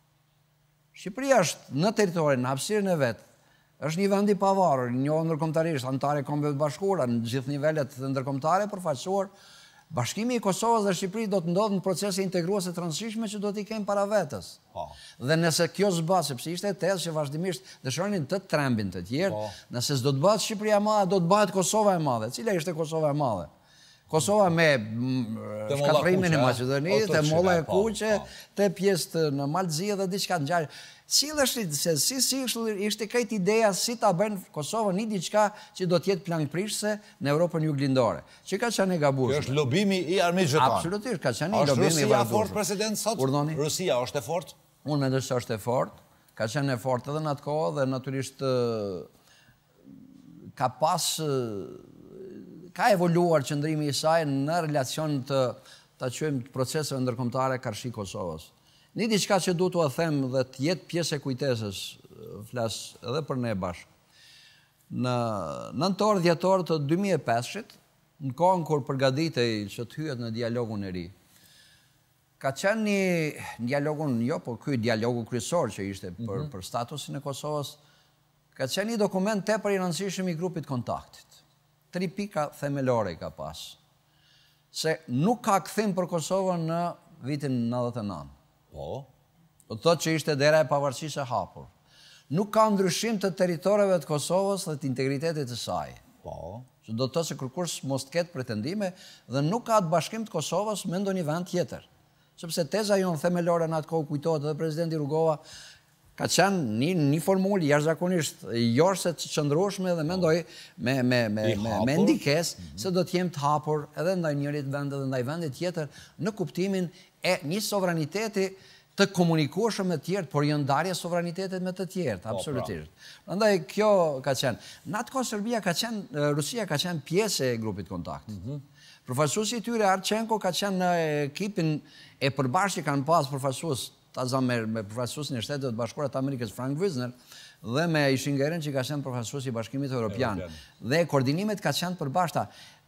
Shqipëria është në territorin, në hapësirën e vet, është një vend i pavarur, një ndërkombëtarisht, antar e Kombeve të Bashkuara, në gjithë nivelet ndërkombëtare përfaqësuar, Bashkimi i Kosovës dhe Shqipërisë do të ndodhë në procese integruese të rëndësishme që do t'i kemi para vetës. Dhe nëse kjo s'bëhet, sepse ishte tezë që vazhdimisht dëshironin të trembin të tjerë, nëse s'do të bëhet Shqipëria e madhe, do të bëhet Kosova e madhe. Cila ishte Kosova e madhe? Kosova me shkatërimin e Maqedonisë, te molla e Kuqe, te pjesë në Malzi dhe diçka ngjarje. Si është si si ishte këtë ideja si ta bëjnë Kosovën një diçka që do të jetë plankprishse në Europën juglindore. Që ka qenë e gabueshme. Kjo është lobimi i armiqve tanë. Absolutisht, ka qenë një lobimi i vazhdueshëm. Rusia fort president sot? Urdhoni? Rusia është e fort? Unë mendoj se është e fort. Ka qenë e fort edhe në atë kohë dhe natyrisht ka pas ka evoluar qëndrimi i saj në relacion të ta quajmë proceseve ndërkombëtare karshi Kosovës. Një diçka që du t'u a them dhe t'jetë pjesë e kujtesës, flas edhe për ne bashkë. Në nëntor dhjetor të dy mijë e pesëdhjetë, në kohën kur përgatitej që të hyhet në dialogun e ri, ka qenë një dialogun, jo, po ky dialogu kryesor që ishte për, për statusin e Kosovës, ka qenë një dokument tepër i rëndësishëm i grupit kontaktit. Tri pika themelore i ka pas. Se nuk ka kthim për Kosovën në vitin nëntëdhjetë e nëntë. Po. Do të thotë që ishte dera e pavarësisë e hapur. Nuk ka ndryshim të territoreve të Kosovës dhe të integritetit të saj. Po. Që do të thotë se kërkush mos të ketë pretendime dhe nuk ka të bashkim të Kosovës me ndonjë vend tjetër. Sepse teza jonë themelore në atë kohë kujtohet edhe presidenti Rugova ka qenë një, një formulë jashtëzakonisht jorse të qëndrueshme dhe mendoj me, me, me, me, me ndikesë mm -hmm. se do të jem të hapur edhe ndaj njërit vend dhe ndaj vendit tjetër në kuptimin e një sovraniteti të komunikueshëm me të tjerë, por jo ndarje sovranitetit me të tjerë, absolutisht. Prandaj kjo ka qenë. Në atë kohë Serbia ka qenë, Rusia ka qenë pjesë e grupit kontaktit. Mm -hmm. Përfaqësuesi i tyre Archenko ka qenë në ekipin e përbashkët që kanë pas përfaqësues ta me, me përfaqësuesin e Shtetit të Bashkuara të Amerikës Frank Wisner dhe me Ishingerën që ka qenë përfaqësuesi i Bashkimit Evropian. Dhe koordinimet ka qenë përbashkëta.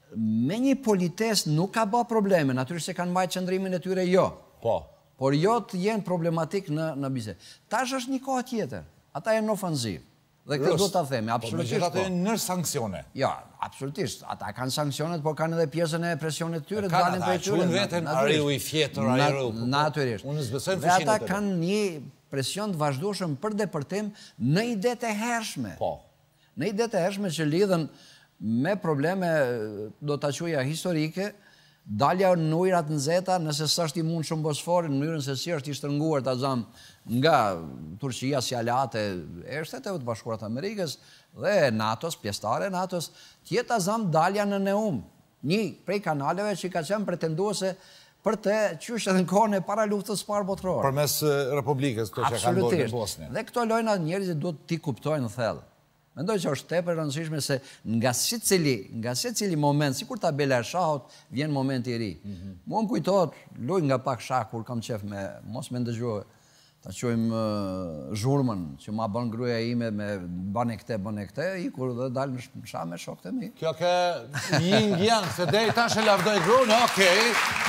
Me një polites nuk ka bë probleme, natyrisht se kanë mbajtur qëndrimin e tyre jo. Po. Por jo të jenë problematik në në bisedë. Tash është një kohë tjetër. Ata janë në ofenzivë. Dhe këtë do ta themi, absolutisht. Po, megjithatë janë në sanksione. Jo, absolutisht. Ata kanë sanksionet, por kanë edhe pjesën e presionit të tyre, dalin prej tyre. Kanë veten ariu i fjetur, ariu. Natyrisht. Unë s'besoj në fushinë. Dhe ata kanë një presion të vazhdueshëm për deportim në idetë e hershme. Po. Në idetë e hershme që lidhen me probleme, do ta quaja historike, dalja në ujërat nxehta, nëse s'është i mund shumë Bosfori, në mënyrën se si është i shtrënguar ta zam nga Turqia si aleate e Shteteve të Bashkuara të Amerikës dhe NATO-s, pjesëtare e NATO-s, tjetë ta zam dalja në Neum, një prej kanaleve që ka qenë pretenduese për të qysh edhe në kohën e para luftës së parë botërore. Përmes Republikës, këto që kanë bërë në Bosnjë. Dhe këto lojna njerëzit duhet t'i kuptojnë thellë. Mendoj që është tepër rëndësishme se nga secili, nga secili moment, sikur tabela e shahut, vjen momenti i ri. Mua më kujtohet, luaj nga pak shah kur kam qef me mos më ndëgjoj, ta quajmë zhurmën që ma bën gruaja ime me bane këte, bane këte, ikur dhe dalë në shah me shokët e mi. Kjo ke yin yang, se deri tash e lavdoj gruan, okej.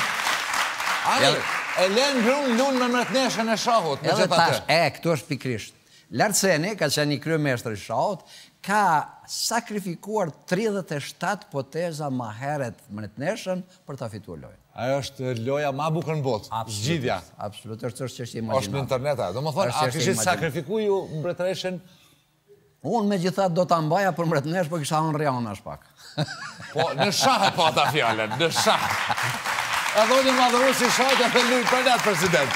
Ani, e lën gruan lun me mretneshën e shahut, edhe tash, e, këtu është pikrisht. Lartseni, ka qenë një kryemeshtër i shahut, ka sakrifikuar tridhjetë e shtatë poteza ma heret mretneshën për ta fituar lojën. Ajo është loja ma bukur në botë, zgjidhja. Absolutisht, është çështje imagjinare. Është në internet, do më thonë, a kishit sakrifikuar ju mbretëreshën? Unë megjithatë do ta mbaja për mbretnesh, por kisha hënë Riana shpak. Po, në shah e pa ta fjalën, në shah. E dhoni madhëruesi i shahut e luaj për natë president.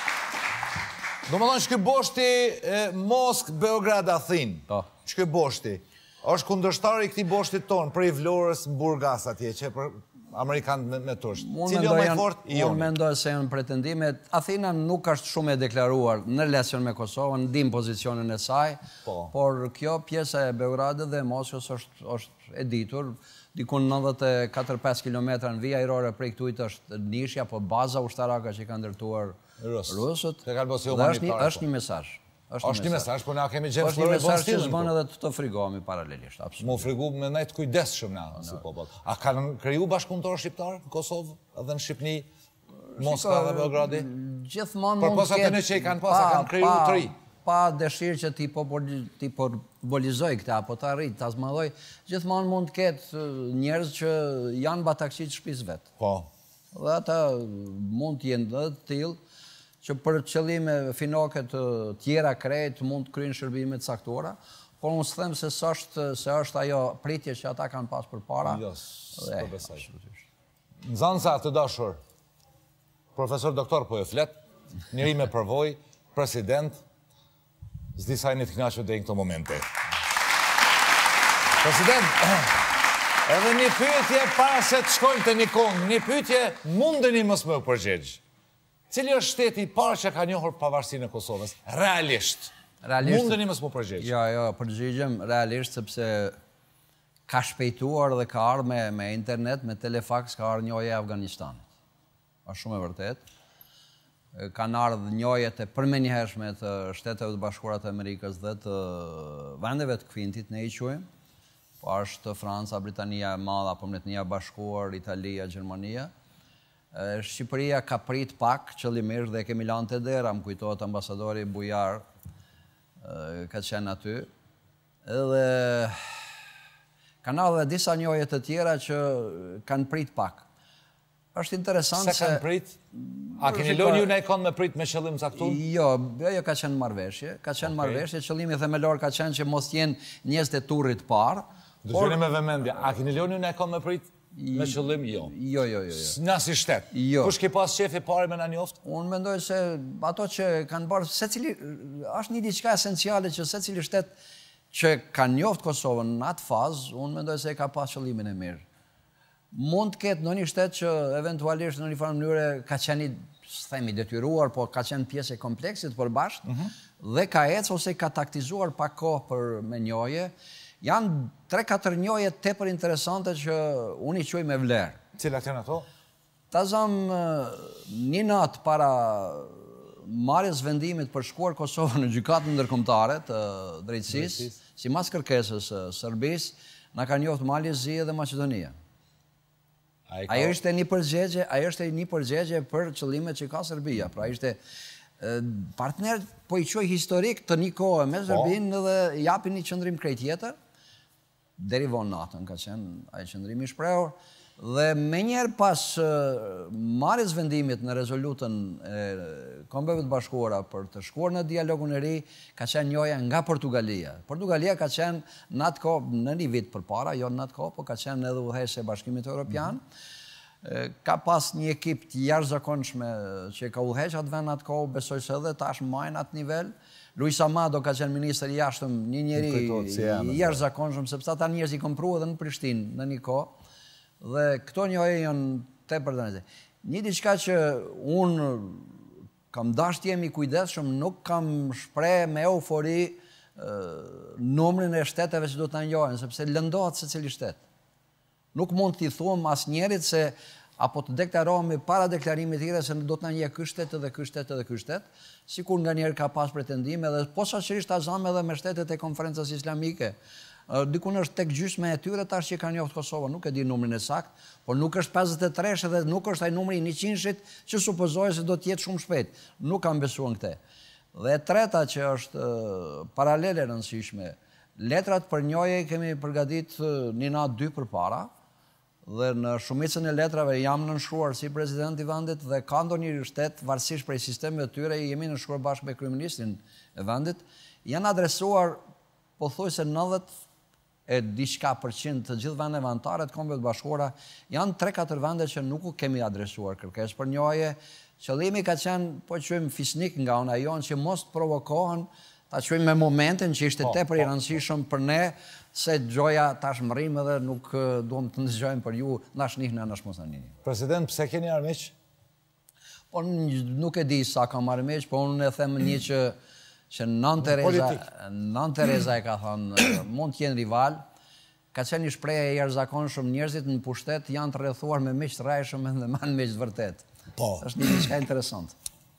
Do më thonë, që këtë boshti Mosk, Beograd, Athin. Që këtë boshti është kundërshtari i këtij boshtit tonë, prej Vlorës, Burgas atje, që për Amerikanë me tursht. Cili jo më i fort? Unë mendoj se janë pretendimet. Athina nuk është shumë e deklaruar në relacion me Kosovën, ndim pozicionin e saj, por kjo pjesa e Beogradit dhe Moskës është e ditur. Dikun nëntëdhjetë e katër pesë kilometra në vija ajrore prej këtujt është nishja, po baza ushtarake që ka ndërtuar rusët. Dhe është një mesazh. është një mesazh, po na kemi gjetur Është një mesazh që s'bën edhe të të frigojmë paralelisht, absolutisht. Mu frigu me ne të kujdesshëm na si popull. A kanë kriju bashkëpunëtor shqiptar në Kosovë edhe në Shqipëri, Moskva dhe Beogradi? Gjithmonë mund të ketë. Për posa të ne që i kanë pas, a kanë kriju të ri? pa dëshirë që ti populizoj këta, apo ta rrit, ta zmadhoj, gjithmonë mund të ketë njerëz që janë batakçi të shtëpisë vet. Po. Dhe ata mund të jenë dhe të tillë që për qëllime finoke të tjera krejt mund të kryejnë shërbime të caktuara, por unë s'them se s'është se është ajo pritje që ata kanë pas përpara. Jo, s'po besoj. Nxënësa të dashur, profesor doktor po e flet, njëri me përvojë, president, s'di sa jeni të kënaqur deri në këto momente. President, edhe një pyetje para se të shkojmë te Nikon, një pyetje mundeni mos më përgjigj. Cili është shteti i parë që ka njohur pavarësinë e Kosovës? Realisht. Realisht. Mundeni mos më përgjigj. Jo, jo, përgjigjem realisht sepse ka shpejtuar dhe ka ardhur me me internet, me telefaks, ka ardhur njohja e Afganistanit. Është shumë e vërtetë. Kanë ardhur njohjet e përmenjëhershme të Shteteve të Bashkuara të Amerikës dhe të vendeve të Kvintit, ne i quajmë. Po është Franca, Britania e Madhe, apo Mbretëria e Bashkuar, Italia, Gjermania. Shqipëria ka prit pak qëllimisht dhe kemi lanë te dera, më kujtohet ambasadori Bujar ka qenë aty. Edhe kanë ardhur disa njohje të tjera që kanë prit pak. Është interesant se... Se kanë prit? A keni lënë ju në ikon me prit me qëllim caktuar? Jo, jo ka qenë marrëveshje. Ka qenë marrëveshje, qëllimi themelor ka qenë që mos jenë njerëz të turrit parë. Dëgjoni me vëmendje, a keni lënë ju në ikon me prit me qëllim? Jo. Jo, jo, jo. Na si shtet? Jo. Kush ke pas shefi parë me na njoft? Unë mendoj se ato që kanë bërë, secili është një diçka esenciale që secili shtet që ka njoft Kosovën në atë fazë, unë mendoj se e ka pas qëllimin e mirë. Mund të ketë në një shtet që eventualisht në një farë mënyre ka qenë, s'themi detyruar, po ka qenë pjesë e kompleksit përbashkët, mm -hmm. dhe ka ecë ose ka taktizuar pak kohë për me njohje. Janë tre katër njohje tepër interesante që unë i quaj me vlerë. Cilat janë ato? Ta zëm një natë para marrjes vendimit për shkuar Kosovën në gjykatën ndërkombëtare të drejtësisë, si mas kërkesës së Serbisë, na ka njoft Malezia dhe Maqedonia. Ajo ishte një përgjigje, ajo ishte një përgjigje për qëllimet që ka Serbia. Pra ishte partner, po i quaj historik të një kohë me Serbinë dhe japin një qëndrim krejt tjetër. Deri vonë natën ka qenë ai qëndrimi i shprehur. Dhe me njerë pas marrjes vendimit në rezolutën e Kombeve të Bashkuara për të shkuar në dialogun e ri, ka qenë njohja nga Portugalia. Portugalia ka qenë në atë kohë, në një vit përpara, jo në atë kohë, po ka qenë edhe udhëheqëse e Bashkimit Evropian. Ka pas një ekip të jashtëzakonshme që ka udhëhequr atë vend atë kohë, besoj se edhe tash mbajnë atë nivel. Luis Amado ka qenë ministër i jashtëm, një njeri i jashtëzakonshëm, sepse ata njerëz i kanë pruar edhe në Prishtinë në një kohë. Dhe këto njohje janë tepër të rëndësishme. Një diçka që unë kam dashur të jem i kujdesshëm, nuk kam shpreh me eufori numrin e shteteve që do të na njohin, sepse lëndohet secili shtet. Nuk mund t'i thuam asnjërit se apo të deklarohemi para deklarimit të tjera se do të na njeh ky shtet edhe ky shtet edhe ky shtet, sikur nganjëherë ka pas pretendime dhe posaçërisht azam edhe me shtetet e Konferencës Islamike. Dikun është tek gjysma e tyre tash që kanë njoft Kosovën, nuk e di numrin e saktë, por nuk është pesëdhjetë e tre dhe nuk është ai numri i njëqind që supozohet se do të jetë shumë shpejt. Nuk kam besuar në këtë. Dhe e treta që është paralele rëndësishme, letrat për njohje kemi përgatitur një natë dy përpara, dhe në shumicën e letrave jam nënshkruar si president i vendit dhe ka ndonjë shtet, varësisht prej sistemeve të tyre, jemi nënshkruar bashkë me kryeministrin e vendit, janë adresuar pothuajse nëntëdhjetë e diçka përqind të gjithë vendeve anëtare të Kombeve të Bashkuara, janë tre katër vende që nuk u kemi adresuar kërkesë për njohje. Qëllimi ka qenë, po quajmë fisnik nga ona jonë, që mos të provokohen, ta quajmë me momentin që ishte tepër i rëndësishëm për ne, se gjoja tash më rrim edhe nuk duam të ndëgjojmë për ju, nash njihna nash mos na njihni. President, pse keni armiq? Po nuk e di sa kam armiq, po unë e them një që që Nën Tereza, Nën Tereza e ka thënë, mund të jenë rival, ka qenë një shprehje e jashtëzakonshëm, njerëzit në pushtet janë të rrethuar me miq të rrajshëm dhe me miq të vërtet. Po. Është një diçka interesante.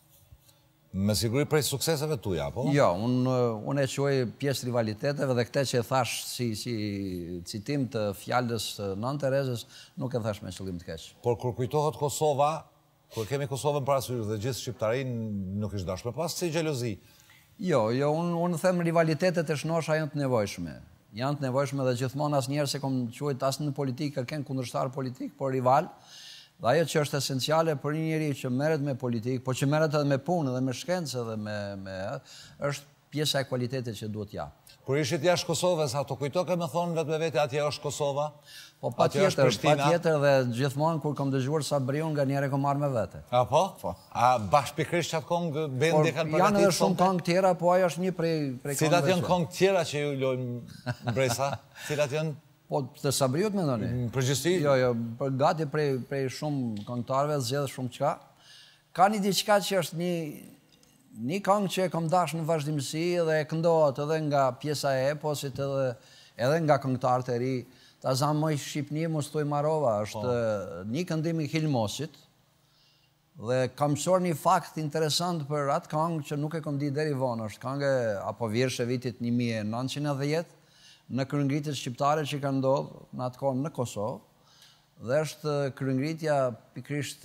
Me siguri prej sukseseve tuaja, po? Jo, unë unë e quaj pjesë rivaliteteve dhe këtë që e thash si si citim të fjalës Nën Terezës, nuk e thash me qëllim të keq. Por kur kujtohet Kosova, kur kemi Kosovën parasysh dhe gjithë shqiptarinë nuk është dashur me pas si xhelozi. Jo, jo, unë un them rivalitetet e shnosha janë të nevojshme. Janë të nevojshme dhe gjithmonë asë njerë se kom quajt asë në politikë kënë kundërshtar politik, por rival. Dhe ajo që është esenciale për një njeri që merret me politikë, po që merret edhe me punë dhe me shkencë dhe me, me është pjesa e kualitetit që duhet ja. Kur ishit jashtë Kosovës, ato kujto ke me thonë vetë me vete atje është Kosova? Po pa tjetër, pa tjetër dhe gjithmonë kur kom dëgjuar Sabriun nga njëre kom marrë me vete. A po? Po. A bashkë pikrisht që atë kongë bendi kanë përgatit? Janë edhe shumë kongë tjera, po ajo është një prej kongëve. Cilat janë kongë tjera që ju lojnë Bresa? Cilat janë? Po, të Sabriut me ndoni? Përgjithësi? Jo, jo, për gati prej shumë kongëtarve, zgjedh shumë qka. Ka një diçka që është një një kongë që e kom dash në vazhdimësi dhe e këndohet edhe nga pjesa e eposit edhe, edhe nga këngëtarët e ri. Ta zamë moj Shqipni, mos thuj Marova, është një këndim i Hilmosit dhe kam mësuar një fakt interesant për atë kongë që nuk e kom di deri vonë, është kongë apo vjersh e vitit një mijë e nëntëqind e dhjetë në kryengritjet shqiptare që kanë ndodhur në atë kohë në Kosovë. Dhe është kryengritja pikrisht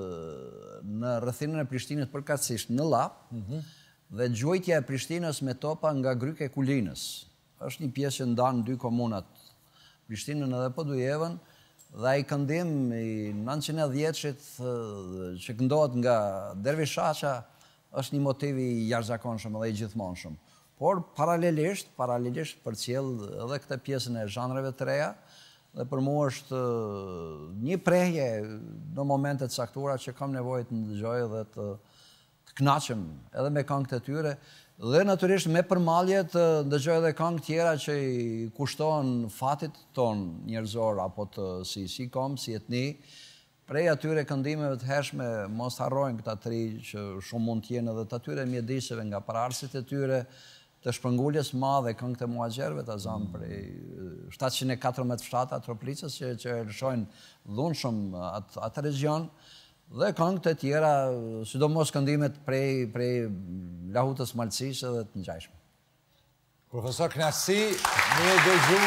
në rrethinën e Prishtinës përkatësisht në Lap, dhe gjojtja e Prishtinës me topa nga Gryke e Kulinës. Është një pjesë që ndan dy komunat, Prishtinën edhe Podujevën, dhe ai këndim i nëntëqind e dhjetëshit që këndohet nga Dervish Shaqa është një motiv i jashtëzakonshëm dhe i gjithmonshëm. Por paralelisht, paralelisht përcjell edhe këtë pjesën e zhanreve të reja, dhe për mua është një prehje në momentet saktura që kam nevojë të ndëgjoj dhe të, të kënaqem edhe me këngët e tyre dhe natyrisht me përmallje të ndëgjoj edhe këngë tjera që i kushtohen fatit ton njerëzor apo të si si kom, si etni. Prej atyre këndimeve të hershme mos harrojnë këta tri që shumë mund të jenë edhe të atyre mjediseve nga pararësit e tyre, të shpërnguljes madhe këngët e muhaxherëve të zamë prej shtatëqind e katërmbëdhjetë fshata Troplicës që, që lëshojnë dhunshëm atë, atë region dhe këngët e tjera, sidomos këndimet prej, prej lahutës malësisë dhe të ngjashme. Profesor Knaqësi, një dëgju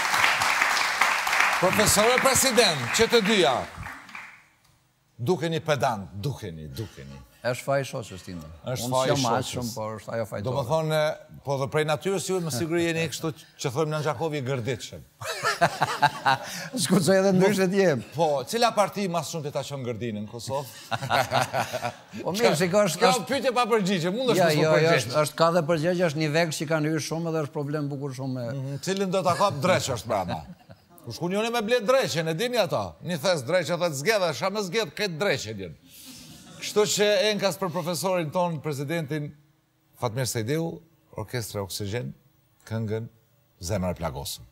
profesore president, që të dyja, dukeni pedant, dukeni, dukeni. Është faj shoqës time. Është faj shoqës. Shumë, por është ajo fajtore. Do më thonë, po dhe prej natyrës ju më siguri jeni kështu që thojmë në Gjakovi gërditshëm. Shkucoj edhe ndryshe t'jem. Po, cila parti mas shumë të ta qënë gërdinë në Kosovë? Po mirë, shiko është... Ka pyetje pa përgjigje, mund është mësë më përgjigje. Jo, është ka dhe përgjigje, është një vegë që kanë hyrë shumë edhe është problem bukur shumë. Cilin do t'a kap dreqë është brada? U shku njone me blet dreqen, e dini ata? Një thes dreqe, dhe të zgedhe, sha me zgedhe, këtë dreqe djenë. Kështu që enkas për profesorin tonë, presidentin Fatmir Sejdiu, Orkestra Oksigen, këngën Zemra e Plagosur.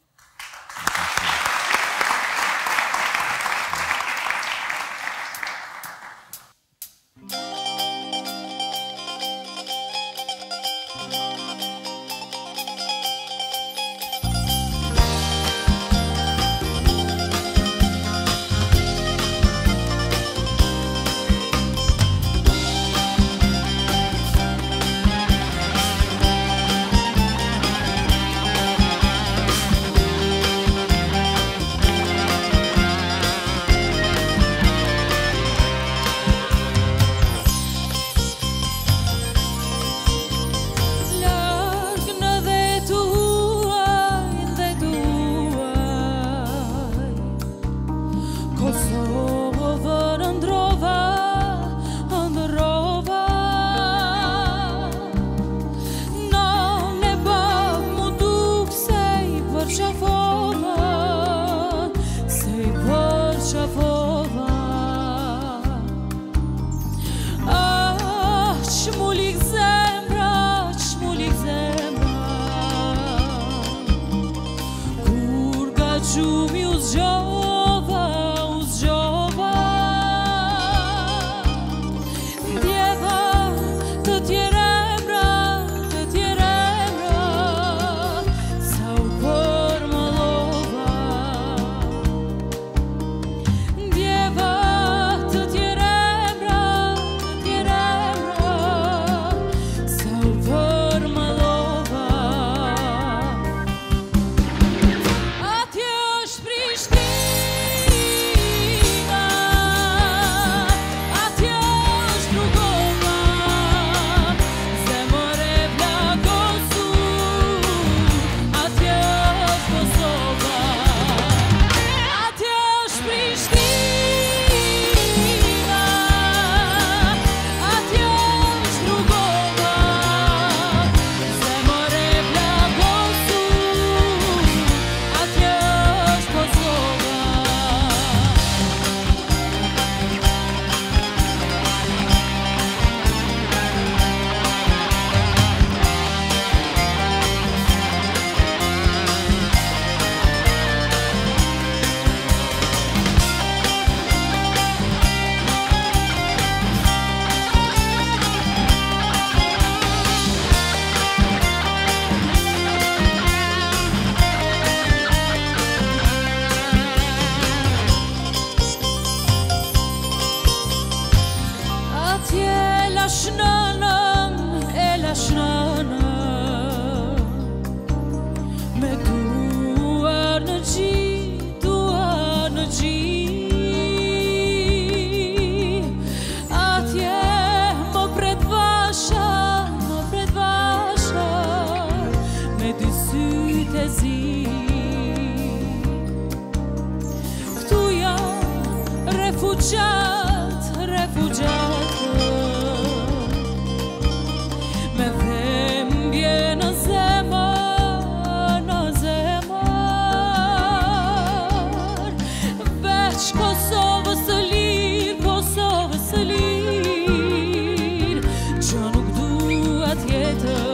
zi. Këtu janë refugjat, refugjat me dhembje në zemër, në zemër, veç Kosovës së lirë, Kosovës së lirë, që nuk dua tjetër.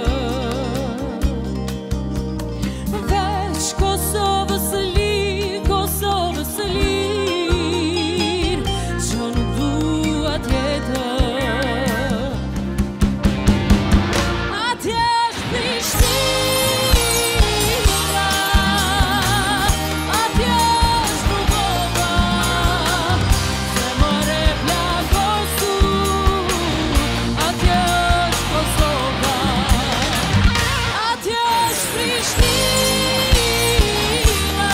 Veç Kosovës së lirë, Kosovës së lirë, që nuk dua tjetër. Atje është Prishtina, atje është Rugova, zemër e plagosur, atje është Kosova. Atje është Prishtina,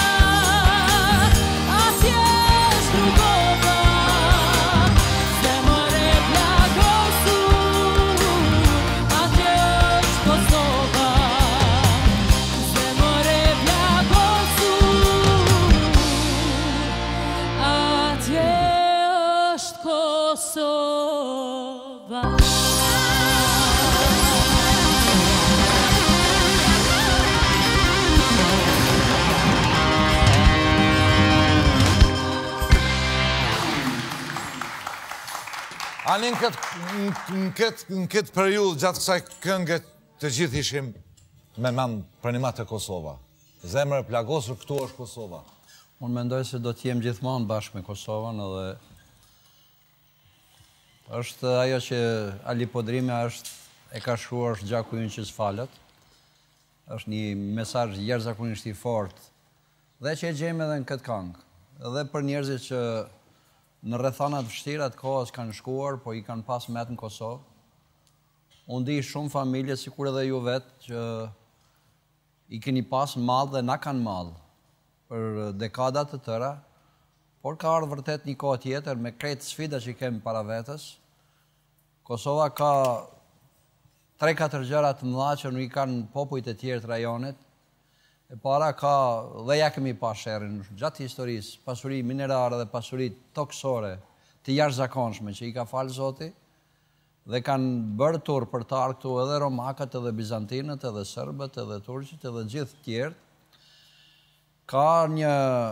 atje është Rugova, zemër e plagosur, atje është Kosova, zemër e plagosur, atje është Kosova. Ani në këtë, në këtë, në këtë periudhë gjatë kësaj këngë të gjithë ishim me mend pranimat e Kosova. Zemër e plagosur, këtu është Kosova. Unë mendoj se do t'jem gjithmonë bashkë me Kosovën edhe është ajo që Ali Podrimi është e ka shkruar është gjaku ynë që s'falet. Është një mesazh jashtëzakonisht i fortë dhe që e gjejmë edhe në këtë këngë. Edhe për njerëzit që në rrethana të vështira të kohës kanë shkuar, po i kanë pas met në Kosovë. Unë di shumë familje, sikur edhe ju vetë, që i keni pas mall dhe na kanë mall për dekada të tëra, por ka ardhur vërtet një kohë tjetër me krejt sfida që kemi para vetës. Kosova ka tre katër gjëra të mëdha që nuk i kanë popujt e tjerë të rajonit. E para ka, dhe ja kemi pa sherrin gjatë historisë, pasuri minerare dhe pasuri toksore të jashtëzakonshme që i ka falë Zoti, dhe kanë bërë tur për të ardhur këtu edhe romakët, edhe bizantinët, edhe serbët, edhe turqit, edhe gjithë tjerë. Ka një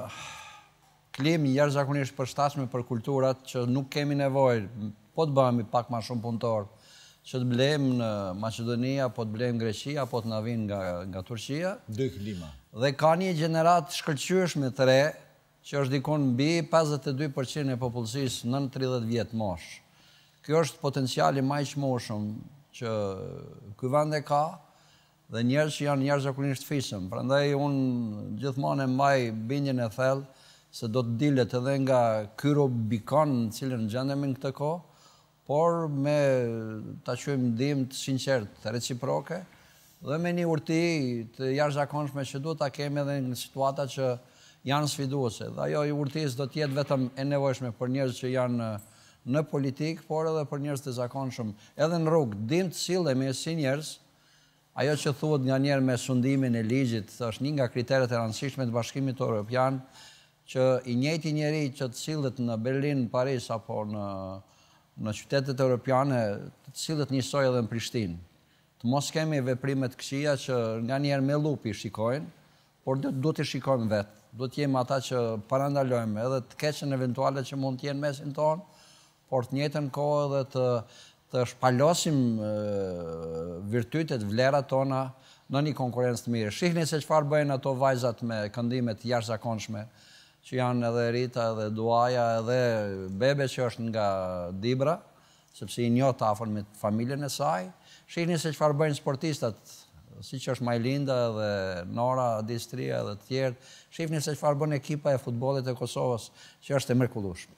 klim jashtëzakonisht përshtatshme për kulturat që nuk kemi nevojë, po të bëhemi pak më shumë punëtor, që të blejmë në Maqedonia, po të blejmë Greqia, po të na vinë nga, nga Turqia. Dy klima. Dhe ka një gjenerat shkëlqyeshme të re, që është dikon mbi pesëdhjetë e dy përqind e popullsisë nën tridhjetë vjet mosh. Kjo është potenciali më i çmueshëm që ky vend e ka dhe njerëz që janë jashtëzakonisht fisëm. Prandaj unë gjithmonë e mbaj bindjen e thellë se do të dilet edhe nga ky Rubikon në cilën gjendemi në këtë kohë, por me ta quajmë ndihmë të sinqertë, reciproke, dhe me një urti të jashtëzakonshme që duhet ta kemi edhe në situata që janë sfiduese. Dhe ajo i urtisë do të jetë vetëm e nevojshme për njerëz që janë në politikë, por edhe për njerëz të zakonshëm, edhe në rrugë, dim të sillemi si njerëz. Ajo që thuhet nganjëherë me sundimin e ligjit, është një nga kriteret e rëndësishme të Bashkimit Evropian, që i njëjti njeri që të sillet në Berlin, Paris apo në në qytetet europiane, të sillet njësoj edhe në Prishtinë. Të mos kemi veprime të këqija që nganjëherë me lupi shikojnë, por duhet të shikojmë vetë. Duhet të jemi ata që parandalojmë edhe të keqen eventuale që mund të jenë mesin tonë, por të njëjtën kohë edhe të të shpalosim virtytet, vlerat tona në një konkurrencë të mirë. Shihni se çfarë bëjnë ato vajzat me këndime të jashtëzakonshme, që janë edhe Rita, edhe Duaja, edhe Bebe që është nga Dibra, sepse i njoh afër me familjen e saj. Shihni se çfarë bëjnë sportistat, siç është Majlinda dhe Nora Distria dhe të tjerë. Shihni se çfarë bën ekipa e futbollit e Kosovës, që është e mrekullueshme.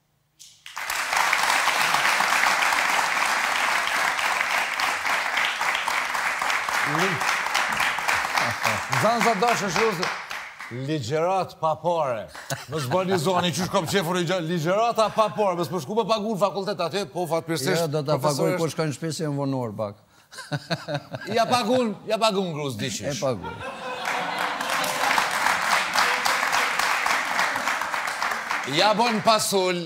Zanza dashë shuzë, ligjerat pa pare. Mësë bërë një zoni, që shkom qefur ligjerata pa pare, mësë përshku për pagun fakultet atje, po fatpërsisht... Jo, do të pagun kur shkojnë shpisi e më vonur, pak. Ja pagun, ja pagun gruz, diqish. E pagun. Ja bon pasull,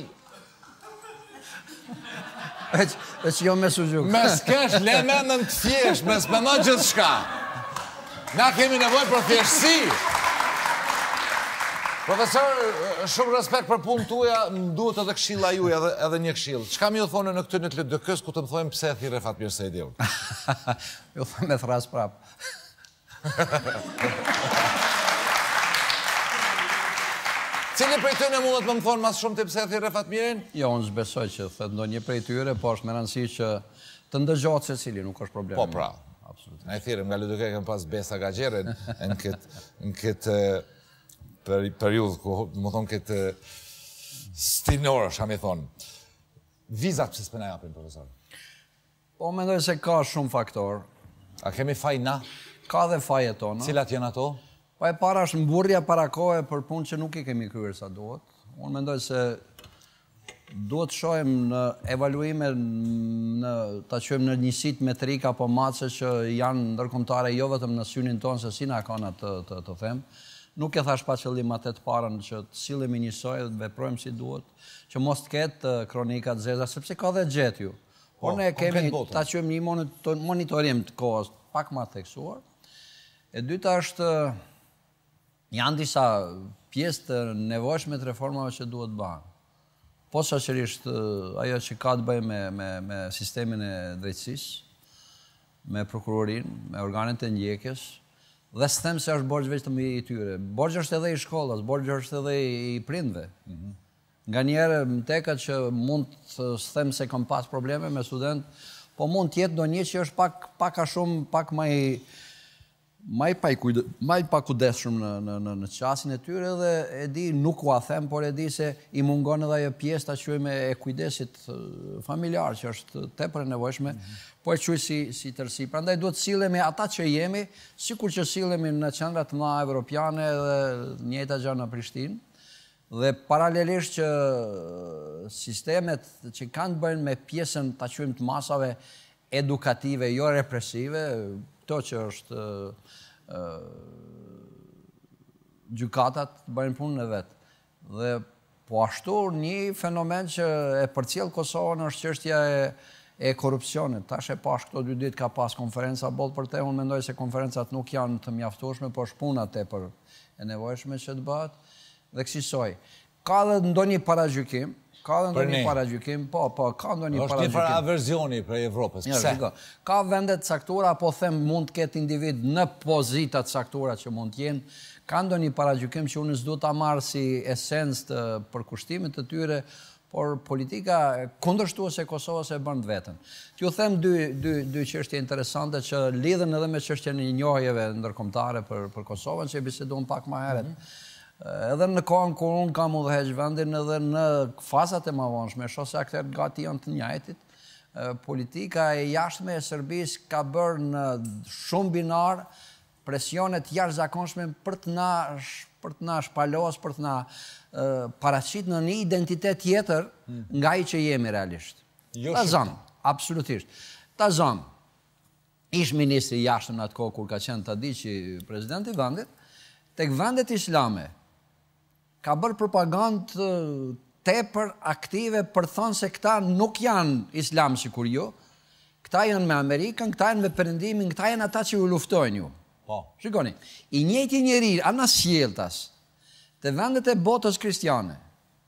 E që jo me sugjuk. me s'kesh le mendën të thjesht, me s'mendon gjithë shka. Na kemi nevoj për thjeshtësi. Profesor, shumë respekt për punë tuja, më duhet edhe këshilla ju edhe, edhe një këshill. Çka më ju thonë në këtë në të dëkës ku të më thojmë pse thirrë Fatmir Sejdiu? Ju thëmë me thras prap. Cili prej tyre mundet më më thonë mas shumë të pse thirrë Fatmirin? Jo, unë zbesoj që thët ndonjë prej tyre, po është me rëndësi që të ndëgjohet se cili, nuk është problem. Po pra. Absolutisht. Na i thirrëm nga Luduke kem pas Besa Gaxhere në këtë në këtë për periudhë ku më thonë këtë stinore, shka mi thonë. Vizat pëse s'pëna japin, profesor? Po, mendoj se ka shumë faktor. A kemi faj na? Ka dhe fajet tonë. Cilat jenë ato? Pa e para është mburrja para kohë për punë që nuk i kemi kryer sa duhet. Unë mendoj se duhet shohem në evaluime, në, ta qojmë në njësit metrika apo mace që janë ndërkombëtare jo vetëm në synin tonë se si na kanë të, të, të them. Nuk e thash pa qëllim atë të parën që të sillemi njësoj dhe të veprojmë si duhet, që mos të ketë kronika të zeza, sepse ka dhe gjetju. Por ne kemi ta qojmë një monitorim të kohës pak ma theksuar. E dyta është janë disa pjesë të nevojshme të reformave që duhet bëhen. Po shoqërisht ajo që ka të bëjë me, me, me sistemin e drejtësisë, me prokurorin, me organet e ndjekjes, dhe s'them se është borxh vetëm i tyre. Borxh është edhe i shkollës, borxh është edhe i prindve. Nga njerë më teka që mund të them se kam pas probleme me student, po mund tjetë do një që është pak, pak a shumë, pak ma i ma i pakudeshëm në, në, në, në qasin e tyre dhe e di, nuk u a them, por e di se i mungon edhe ajo pjesë ta quajmë e kujdesit familjar, që është tepër e nevojshme, po e quaj si, si tërsi. Prandaj duhet sillemi ata që jemi, sikur që sillemi në qendra të mëdha evropiane dhe njëjta gjë në Prishtinë. Dhe paralelisht që sistemet që kanë të bëjnë me pjesën ta quajmë të masave edukative, jo represive, to që është uh, gjykatat bëjnë punën e vetë. Dhe po ashtu një fenomen që e përcjell Kosovën është çështja e, e korrupsionit. Tash e pash këto dy ditë ka pas konferenca boll për te, unë mendoj se konferencat nuk janë të mjaftueshme, por është puna tepër e nevojshme që të bëhet. Dhe kësaj. Ka dhe ndonjë paragjykim, ka dhe ndonjë paragjykim, po, po, ka ndonjë paragjykim. Është një averzioni për Evropës. Pse? Ka vendet caktura, po them mund të ketë individ në pozitat caktura që mund të jenë, ka ndonjë paragjykim që unë s'du ta marr si esencë të përkushtimit të tyre, por politika kundërshtuese e Kosovës e bën vetën. T'ju them dy dy dy çështje interesante që lidhen edhe me çështjen e njohjeve ndërkombëtare për për Kosovën, që biseduam pak më herët. Edhe në kohën kur unë kam udhëheq vendin, edhe në fazat e mëvonshme, shoh se aktorët gati janë të njëjtit. Politika e jashtme e Serbisë ka bërë në shumë binar presionet jashtëzakonshme për të na për të na shpalos, për të na paraqit në një identitet tjetër nga ai që jemi realisht. Tazan, absolutisht. Tazan, ish ministri i jashtëm në atë kohë kur ka qenë Tadiçi presidenti i vendit, tek vendet islame ka bërë propagandë tepër aktive për thonë se këta nuk janë islam sikur ju, këta janë me Amerikën, këta janë me Perëndimin, këta janë ata që ju luftojnë ju. Po. Shikoni, i njëjti njeri, anas sjelltas, të vendet e botës kristiane,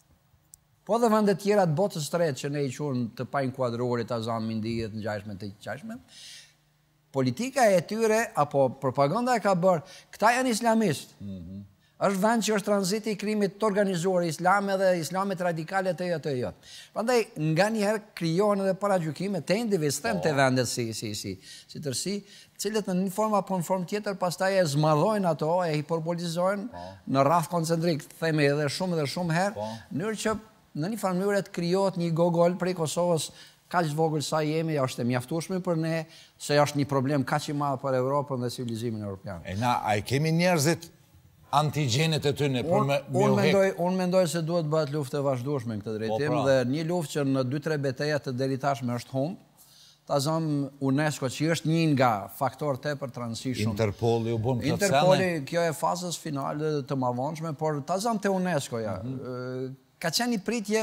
po dhe vendet tjera të botës tretë që ne i quajmë të pa inkuadruarit, azam, mindijet, ngjashme të ngjashme, politika e tyre, apo propaganda e ka bërë, këta janë islamistë. Është vend që është tranziti i krimit të organizuar islam edhe islamit radikale të jo të jo. Prandaj nga njëherë krijohen edhe paragjykime të individëve të vendet si si si si tërsi, të cilët në një formë apo në formë tjetër pastaj e zmadhojnë ato, e hiperbolizojnë në rraf koncentrik, themi edhe shumë edhe shumë herë, në mënyrë që në një farë mënyrë të krijohet një gogol prej Kosovës kaq vogël sa jemi, është e mjaftueshme për ne, se është një problem kaq i madh për Evropën dhe civilizimin evropian. E na, a i kemi njerëzit antigjenet e tyne për me Unë mendoj, unë mendoj se duhet bëhet luftë e vazhdueshme në këtë drejtim dhe një luftë që në dy tre betejat të deri tashme është humb. Ta zëm UNESCO që është një nga faktorët tepër të rëndësishëm. Interpoli u bën këtë Interpoli, kjo e fazës finale të mëvonshme, por ta zëm te UNESCO ja. ka qenë një pritje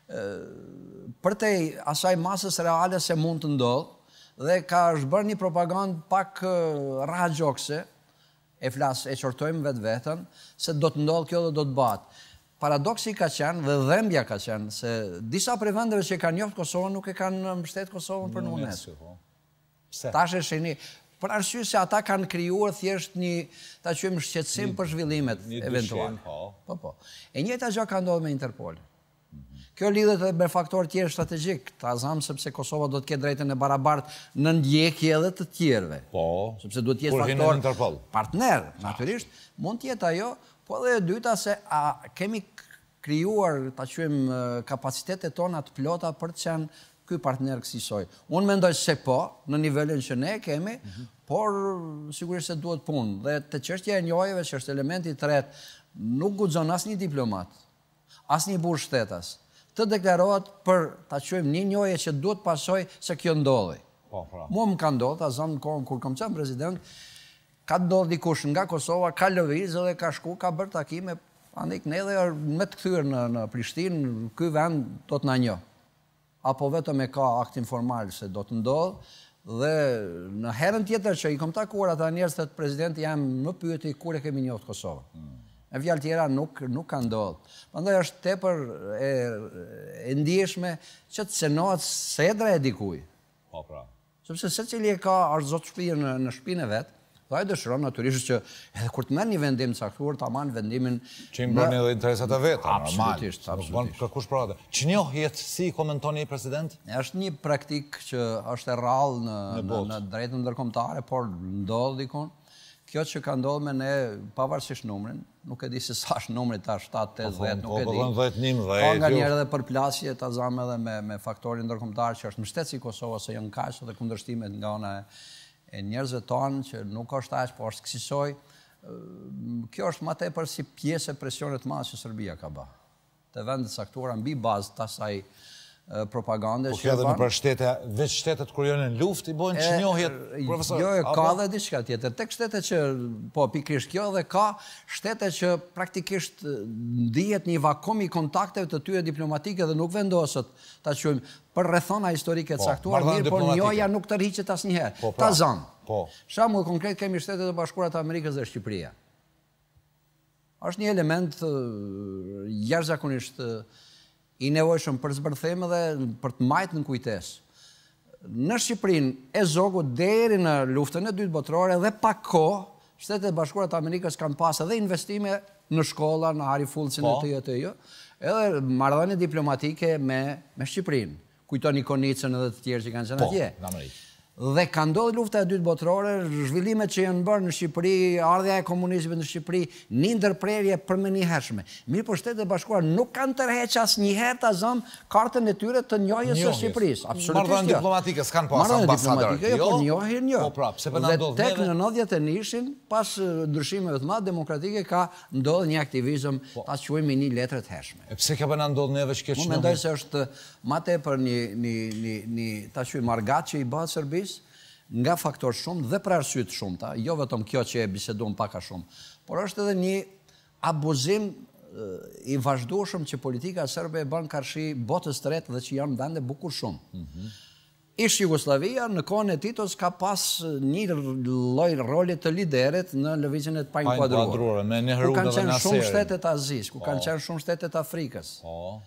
përtej asaj masës reale se mund të ndodhë dhe ka është bërë një propagandë pak raha gjokse, e flas, e qortojmë vetë vetën, se do të ndodhë kjo dhe do të batë. Paradoksi ka qenë dhe dhembja ka qenë, se disa prej vendeve që kanë njoftë Kosovën nuk e kanë mbështetur Kosovën për në UNESCO. Tash e shihni, për arsye se ata kanë krijuar thjesht një, ta quajmë shqetësim për zhvillimet eventuale. Po, po. E njëjta gjë ka ndodhur me Interpol. Kjo lidhet edhe me faktorë tjerë strategjik, ta zam sepse Kosova do të ketë drejtën e barabartë në ndjekje edhe të tjerëve. Po. Sepse duhet të jetë faktor partner, natyrisht, mund të jetë ajo, po edhe e dyta se a kemi krijuar, ta quajmë, kapacitetet tona të plota për të qenë ky partner kësaj. Unë mendoj se po, në nivelin që ne kemi, por sigurisht se duhet punë. Dhe te çështja e njojeve, që është elementi i tretë, nuk guxon asnjë diplomat, asnjë burr shtetas të deklarohet për ta quajmë një njohje që duhet pasoj se kjo ndodhi. Po, pra. Mua më ka ndodhur, ta zëm kohën kur kam qenë president, ka ndodhur dikush nga Kosova, ka lëvizë dhe ka shku, ka bërë takime, andik ne dhe me të kthyer në në Prishtinë, ky vend do të na njoh. Apo vetëm e ka akt informal se do të ndodhë dhe në herën tjetër që i kam takuar ata njerëz të presidenti jam më pyeti kur e kemi njohur Kosovën. Me fjalë tjera nuk nuk ka ndodhur. Prandaj është tepër e, e ndjeshme që të cenohet sedra e dikujt. Po, pra. Sepse secili e ka është zot shtëpi në në shtëpinë e vet. Dhe ai dëshiron natyrisht që edhe kur të merr një vendim të caktuar, ta marr vendimin që i mbron edhe interesat e veta, normal. Absolutisht, absolutisht. Kërkush për atë. Ç'njohjet si komentoni president? Është një praktik që është e rrallë në në, në drejtën ndërkombëtare, por ndodh dikon. Kjo që ka ndodhur me ne, pavarësisht numrin, nuk e di se sa është numri ta shtatë tetëdhjetë, nuk e di. Po, dhjetë, njëmbëdhjetë. Ka nga njerë edhe përplasje, ta zam edhe me, me faktorin ndërkombëtar që është mbështetësi i Kosovës, se janë kaq edhe kundërshtimet nga ana e njerëzve tonë që nuk është aq, po është kësaj. Kjo është më tepër si pjesë e presionit të madh që Serbia ka bërë. Te vendet caktuara mbi bazë të asaj propagande. Po kjo edhe në për shtete, veç shtetet kur janë në luftë i bojnë ç'njohjet, profesor? Jo, ka dhe diçka tjetër. Tek shtete që, po pikërisht kjo, dhe ka shtete që praktikisht ndihet një vakum i kontakteve të tyre diplomatike dhe nuk vendoset, ta quajmë, për rrethona historike të caktuar, mirë, por njohja nuk tërhiqet asnjëherë. Ta zam. Po. Shembull konkret kemi Shtetet e Bashkuara të Amerikës dhe Shqipëria. Është një element jashtëzakonisht i nevojshëm për zbërthim dhe për të majtë në kujtesë. Në Shqipërinë e zogu deri në luftën e dytë botërore dhe pa kohë, Shtetet e Bashkuara të Amerikës kanë pas edhe investime në shkolla, në harifullësin e të jo të jo, edhe marrëdhënie diplomatike me me Shqipërinë. Kujtoni Konicën edhe të tjerë që kanë qenë atje. Po, në Amerikë. Dhe ka ndodhur lufta e dytë botërore, zhvillimet që janë bërë në Shqipëri, ardhja e komunizmit në Shqipëri, një ndërprerje përmendihershme. Mirë, por Shtetet e Bashkuara nuk kanë tërheq asnjëherë ta zëm kartën e tyre të njohjes së Shqipërisë. Absolutisht. Marrëdhënie diplomatike s'kan pas ambasador. Jo, po njohjen jo. Po prap, pse po na ndodh tek në nëntëdhjetë e nishin, pas ndryshimeve të mëdha demokratike ka ndodhur një aktivizëm, ta quajmë një letër të hershme. E pse kjo po na ndodh neve që Unë mendoj se është më tepër një një një një ta quajmë margat që i bëhet Serbisë nga faktor shumë dhe për arsye të shumta, jo vetëm kjo që e biseduam pak a shumë, por është edhe një abuzim i vazhdueshëm që politika serbe e bën karshi botës së tretë dhe që janë vende bukur shumë. Ish Jugoslavia në kohën e Titos ka pas një lloj roli të liderit në lëvizjen e të painkuadruar. Ku kanë qenë shumë shtete të Azisë, ku kanë qenë shumë shtete të Afrikës.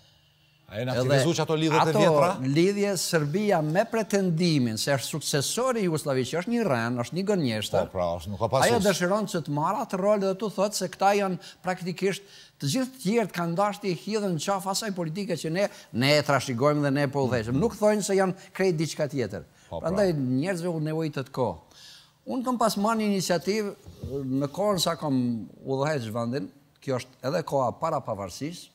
A e në aktivizu që ato lidhjet e vjetra? Ato lidhje Serbia me pretendimin se është suksesori i Jugosllavisë, që është një ren, është një gënjeshtër. Po, pra, nuk ka pasus. Ajo dëshiron që të marrë atë rol dhe të thotë se këta janë praktikisht të gjithë të tjerë kanë dashur të hidhen në qafë asaj politike që ne ne e trashëgojmë dhe ne po udhëheqëm. Nuk thonë se janë krejt diçka tjetër. Prandaj njerëzve u nevojitet kohë. Unë kam pas marrë një iniciativë në kohën sa kam udhëheq vendin, kjo është edhe koha para pavarësisë,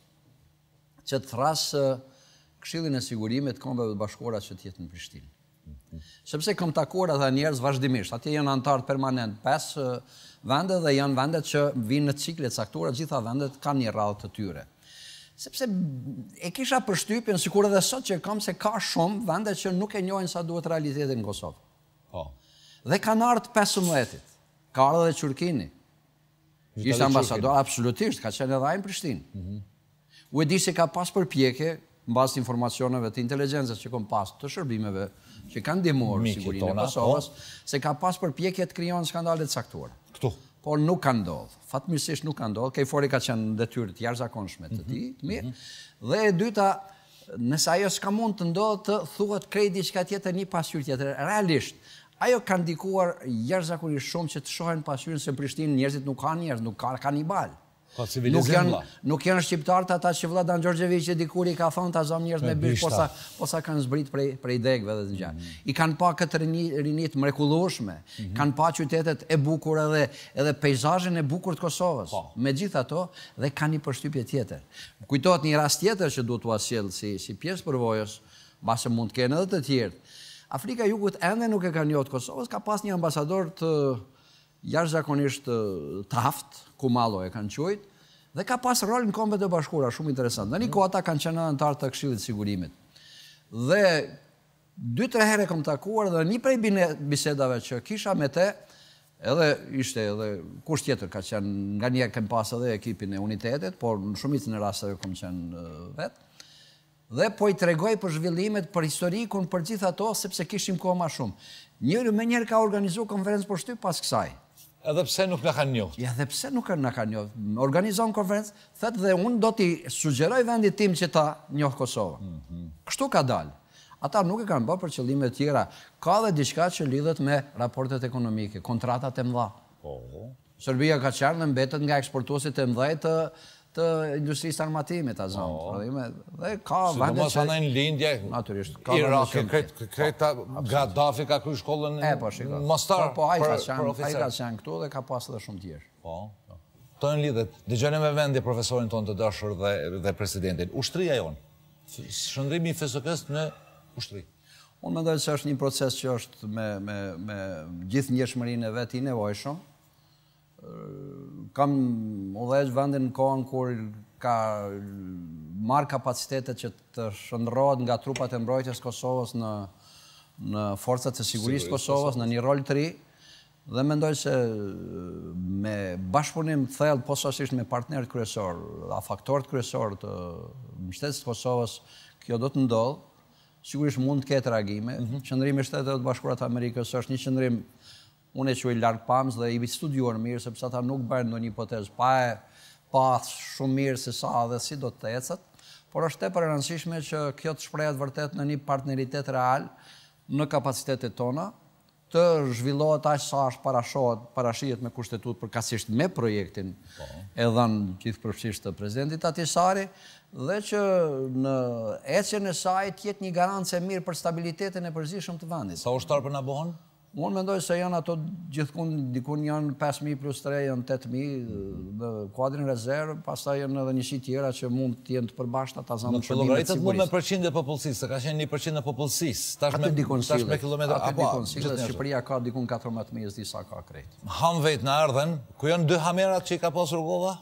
që të thrasë Këshillin e Sigurimit të Kombeve të Bashkuara që të jetë në Prishtinë. Sepse kam takuar ata njerëz vazhdimisht, atje janë anëtarë permanent, pesë vende dhe janë vendet që vinë në cikle të caktuara, gjitha vendet kanë një radhë të tyre. Sepse e kisha përshtypjen, sikur edhe sot që kam, se ka shumë vende që nuk e njohin sa duhet realitetin në Kosovë. Po. Dhe kanë ardhur pesëmbëdhjetit. Ka ardhur edhe Qurkini. Ishte ambasador, absolutisht, ka qenë edhe ai në Prishtinë. U e di se ka pas përpjekje, në bazë të informacioneve të inteligjencës që kom pas të shërbimeve, që kanë ndihmuar sigurinë e Kosovës, se ka pas përpjekje të krijon skandale të caktuara. Këtu. Por nuk ka ndodhur. Fatmirësisht nuk ka ndodhur. Kejfori ka qenë detyrë të jashtëzakonshme të tij, të mirë. Dhe e dyta, nëse ajo s'ka mund të ndodhë të thuhet krejt diçka tjetër, një pasqyrë tjetër. Realisht, ajo ka ndikuar jashtëzakonisht shumë që të shohin pasqyrën se në Prishtinë njerëzit nuk kanë njerëz, nuk ka kanibal. Ka Nuk civilizim janë, vlla. nuk janë shqiptarët ata që Vladan Gjorgjeviqi dikur i ka thonë ta zom njerëz me bish, posa posa kanë zbrit prej prej degëve dhe të gjallë. I kanë pa këtë rini, rinit mrekullueshme, kanë pa qytetet e bukur edhe edhe peizazhin e bukur të Kosovës. Megjithato, dhe kanë një përshtypje tjetër. Kujtohet një rast tjetër që duhet t'u sjell si si pjesë përvojës, mbase mund të kenë edhe të tjerë. Afrika e Jugut ende nuk e ka njohur Kosovës, ka pas një ambasador të jashtëzakonisht të aft, Kumalo e kanë quajt, dhe ka pas rol në Kombet e Bashkuara, shumë interesant. Në një kohë ata kanë qenë anëtar të Këshillit të Sigurimit. Dhe dy tre herë kam takuar dhe një prej bisedave që kisha me te, edhe ishte edhe kush tjetër ka qenë, nga një kem pas edhe ekipin e unitetit, por në shumicën e rasteve kam qenë vetë. Dhe po i tregoj për zhvillimet, për historikun, për gjithë ato, sepse kishim kohë ma shumë. Njëri me njerë ka organizuar konferencë për shtyp pas kësaj. Edhe pse nuk na kanë njohur. Ja, dhe pse nuk na kanë njohur. Organizon konferencë, thëtë dhe unë do t'i sugjeroj vendit tim që ta njohë Kosovën. Kështu ka dalë. Ata nuk e kanë bërë për qëllime të tjera. Ka dhe diçka që lidhet me raportet ekonomike, kontratat e mëdha. Serbia ka qenë dhe mbetet nga eksportuesit e mëdhej të të industrisë armatimit a zonë. Dhe ka vende që... në lindje, naturisht, Irak, kreta Gaddafi ka kryer shkollën në Mostar për oficer. Ai ka qenë këtu dhe ka pas edhe shumë tjerë. Po. To në lidhet, dëgjoni me vendi profesorin tonë të dashur dhe dhe presidentin. Ushtria jonë, shëndrimi i F S K-s në ushtri. Unë mendoj se është një proces që është me me me gjithë ngjeshmërinë e vet i nevojshëm. Kam udhëheq vendin në kohën kur ka marrë kapacitetet që të shndërrohet nga trupat e mbrojtjes Kosovës në në forcat e sigurisë Kosovës në një rol të ri dhe mendoj se me bashkëpunim të thellë posaçërisht me partnerët kryesor, a faktorët kryesor të mbështetjes së Kosovës, kjo do të ndodhë. Sigurisht mund të ketë reagime. Qëndrimi i Shtetet e Bashkuara të Amerikës është një qëndrim unë e quaj larg pamës dhe i studiuar mirë, sepse ata nuk bërë ndonjë hipotezë pa e pa shumë mirë se sa dhe si do të ecet, por është tepër e rëndësishme që kjo të shprehet vërtet në një partneritet real në kapacitetet tona, të zhvillohet aq sa është parashohet, parashihet me kushtetut përkatësisht me projektin e dhënë gjithëpërfshirë të presidentit Ahtisaari, dhe që në ecjen e saj të jetë një garancë e mirë për stabilitetin e përgjithshëm të vendit. Sa ushtar për na bëhen? Unë mendoj se janë ato gjithkund, dikun janë pesë mijë plus tre, janë tetë mijë në kuadrin rezervë, pastaj janë edhe njësi tjera që mund të jenë të përbashkëta ta zanë shërbimet sigurisë. Në llogaritet mund me përqind e popullsisë, se ka qenë një përqind e popullsisë, tash me tash me kilometra apo dikun sillet, Shqipëria ka dikun katërmbëdhjetë mijë, disa ka krejt. Hanvejt në ardhen, ku janë dy hamerat që i ka pasur Rugova?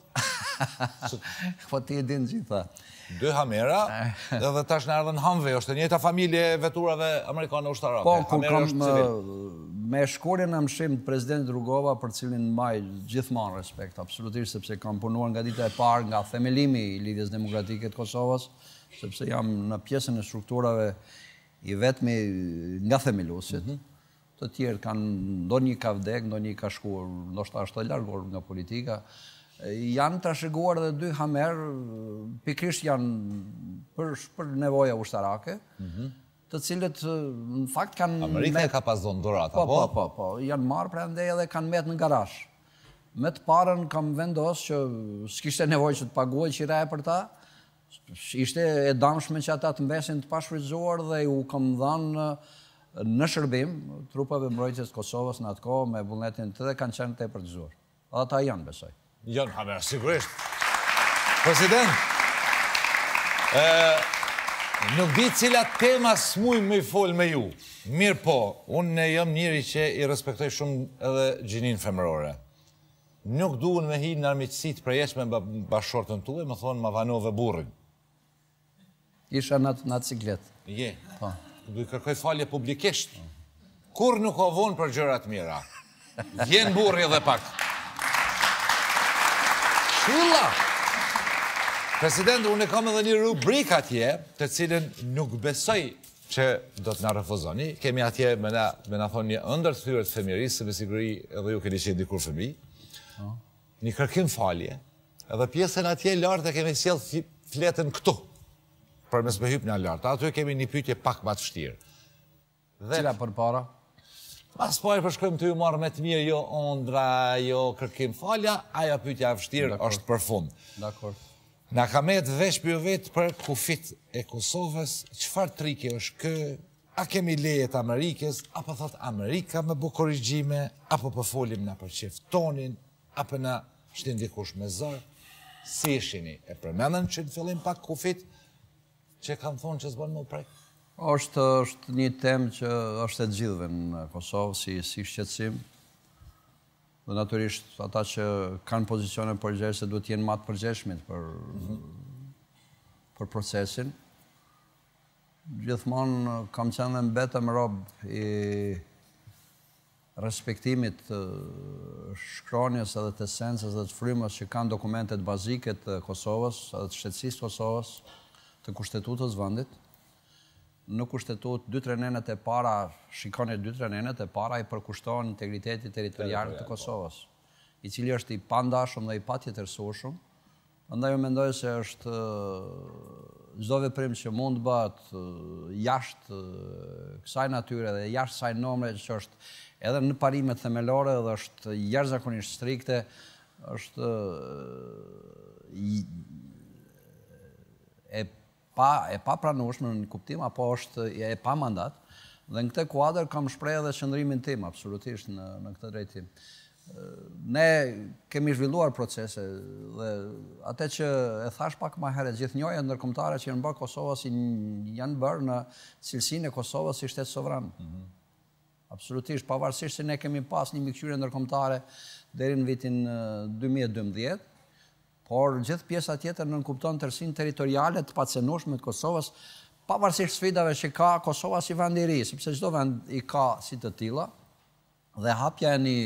Po ti e din gjitha. Dy hamera, edhe tash në ardhen Hanvej, është e njëjta familje e veturave amerikane ushtarake. Po, kur kam me shkurjen në mshim të presidentit Rugova, për cilin mbaj gjithmonë respekt, absolutisht, sepse kam punuar nga dita e parë, nga themelimi i lidhjes demokratike të Kosovës, sepse jam në pjesën e strukturave i vetmi nga themeluesit. Të tjerë kanë, ndonjë ka vdek, ndonjë ka shkuar, ndoshta është të larguar nga politika. Janë trashëguar edhe dy hamer, pikrisht janë për, për nevoja ushtarake, të cilët në fakt kanë... Amerika ka pas dhënë dhuratë, po? Po, po, po, janë marrë prandaj edhe kanë met në garazh. Me të parën kam vendos që s'kishte nevojë që të paguaj qiraja për ta, ishte e damshme që ata të mbesin të pashfrytzuar dhe u kam dhënë në shërbim trupave mbrojtjes të Kosovës në atë kohë me vullnetin të dhe kanë qenë tepër të gëzuar. Edhe ata janë, besoj. Janë, hamer, sigurisht. President, nuk di cilat tema s'muj me i fol me ju. Mirë po, unë jam njëri që i respektoj shumë edhe gjinin femërore. Nuk duhen me hi në armiqësi të përjeshme me bashkëshortën tuaj, më thonë ma vanove burrin. Isha në ciklet. Je, du i kërkoj falje publikisht. Kur nuk o vonë për gjërat mira. Vjen burri edhe pak. Shulla! President, unë kam edhe një rubrik atje, të cilën nuk besoj që do të na refuzoni. Kemi atje me na, me na thonë një ëndër të thyrë të fëmijërisë, se me siguri edhe ju keni qenë dikur fëmijë. Një kërkim falje, edhe pjesën atje lartë e kemi sjell fletën këtu, për mes me hyp në lartë. Aty kemi një pyetje pak më të vështirë. Cila përpara? Pas po e përshkojmë të ju marrë me të mirë, jo ëndra, jo kërkim falja, ajo pyetja e vështirë është për fund. Dakor. Na ka me të vesh për vetë për kufit e Kosovës, qëfar trike është kë, a kemi lejet Amerikës, apo thot Amerika me bu korrigjime, apo për folim na për qeftonin, apo na shtin dikush me zërë, si ishini e përmenën që në fillim pak kufit, që kanë thonë që zbën më prek? është, është një temë që është e gjithëve në Kosovë, si, si shqetësim, dhe naturisht ata që kanë pozicione përgjegjëse duhet jenë më të përgjegjshmit për, për procesin. Gjithmonë kam qenë dhe mbetëm rob i respektimit të shkronjës edhe të esencës dhe të frymës që kanë dokumentet bazike të Kosovës, edhe të shtetësisë të Kosovës, të kushtetutës vendit. Në kushtetut, dy tre nenet e para, shikoni dy tre nenet e para i përkushton integriteti territorial të Kosovës, i cili është i pandashëm dhe i patjetërsueshëm. Prandaj unë mendoj se është çdo veprim që mund të bëhet jashtë kësaj natyre dhe jashtë kësaj nomre që është edhe në parimet themelore dhe është jashtëzakonisht strikte, është e pa e pa pranueshme në kuptim, apo është e pa mandat, dhe në këtë kuadër kam shprehë edhe qëndrimin tim absolutisht në, në këtë drejtim. Ne kemi zhvilluar procese dhe atë që e thash pak më herët, gjithnjëja ndërkombëtare që janë bërë Kosovës janë bërë në cilësinë e Kosovës si shtet sovran. Mm-hmm. Absolutisht, pavarësisht se ne kemi pas një mbikëqyrje ndërkombëtare deri në vitin dy mijë e dymbëdhjetë, por gjithë pjesa tjetër nënkupton tërsinë territoriale të pacenueshme të Kosovës, pavarësisht sfidave që ka Kosova si vend i ri, sepse çdo vend i ka si të tilla, dhe hapja e një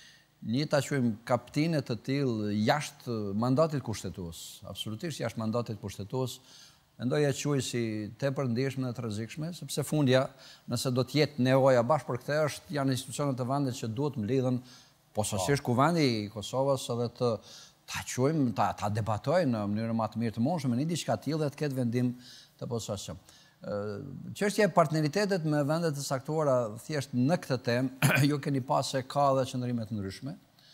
një ta quajmë kapitine të tillë jashtë mandatit kushtetues, absolutisht jashtë mandatit kushtetues, mendoj e quaj si tepër ndjeshme dhe të rrezikshme, sepse fundja, nëse do të jetë nevoja bashkë për këtë, është janë institucionet e vendit që duhet mlidhen posaçërisht ku vendi i Kosovës edhe të ta quajmë, ta, ta debatojnë në mënyrë më të mirë të mundshme, në diçka të tillë dhe të ketë vendim të posaçëm. Çështja e partneritetet me vende të saktuara thjesht në këtë temë, ju keni pas se ka edhe qëndrime të ndryshme.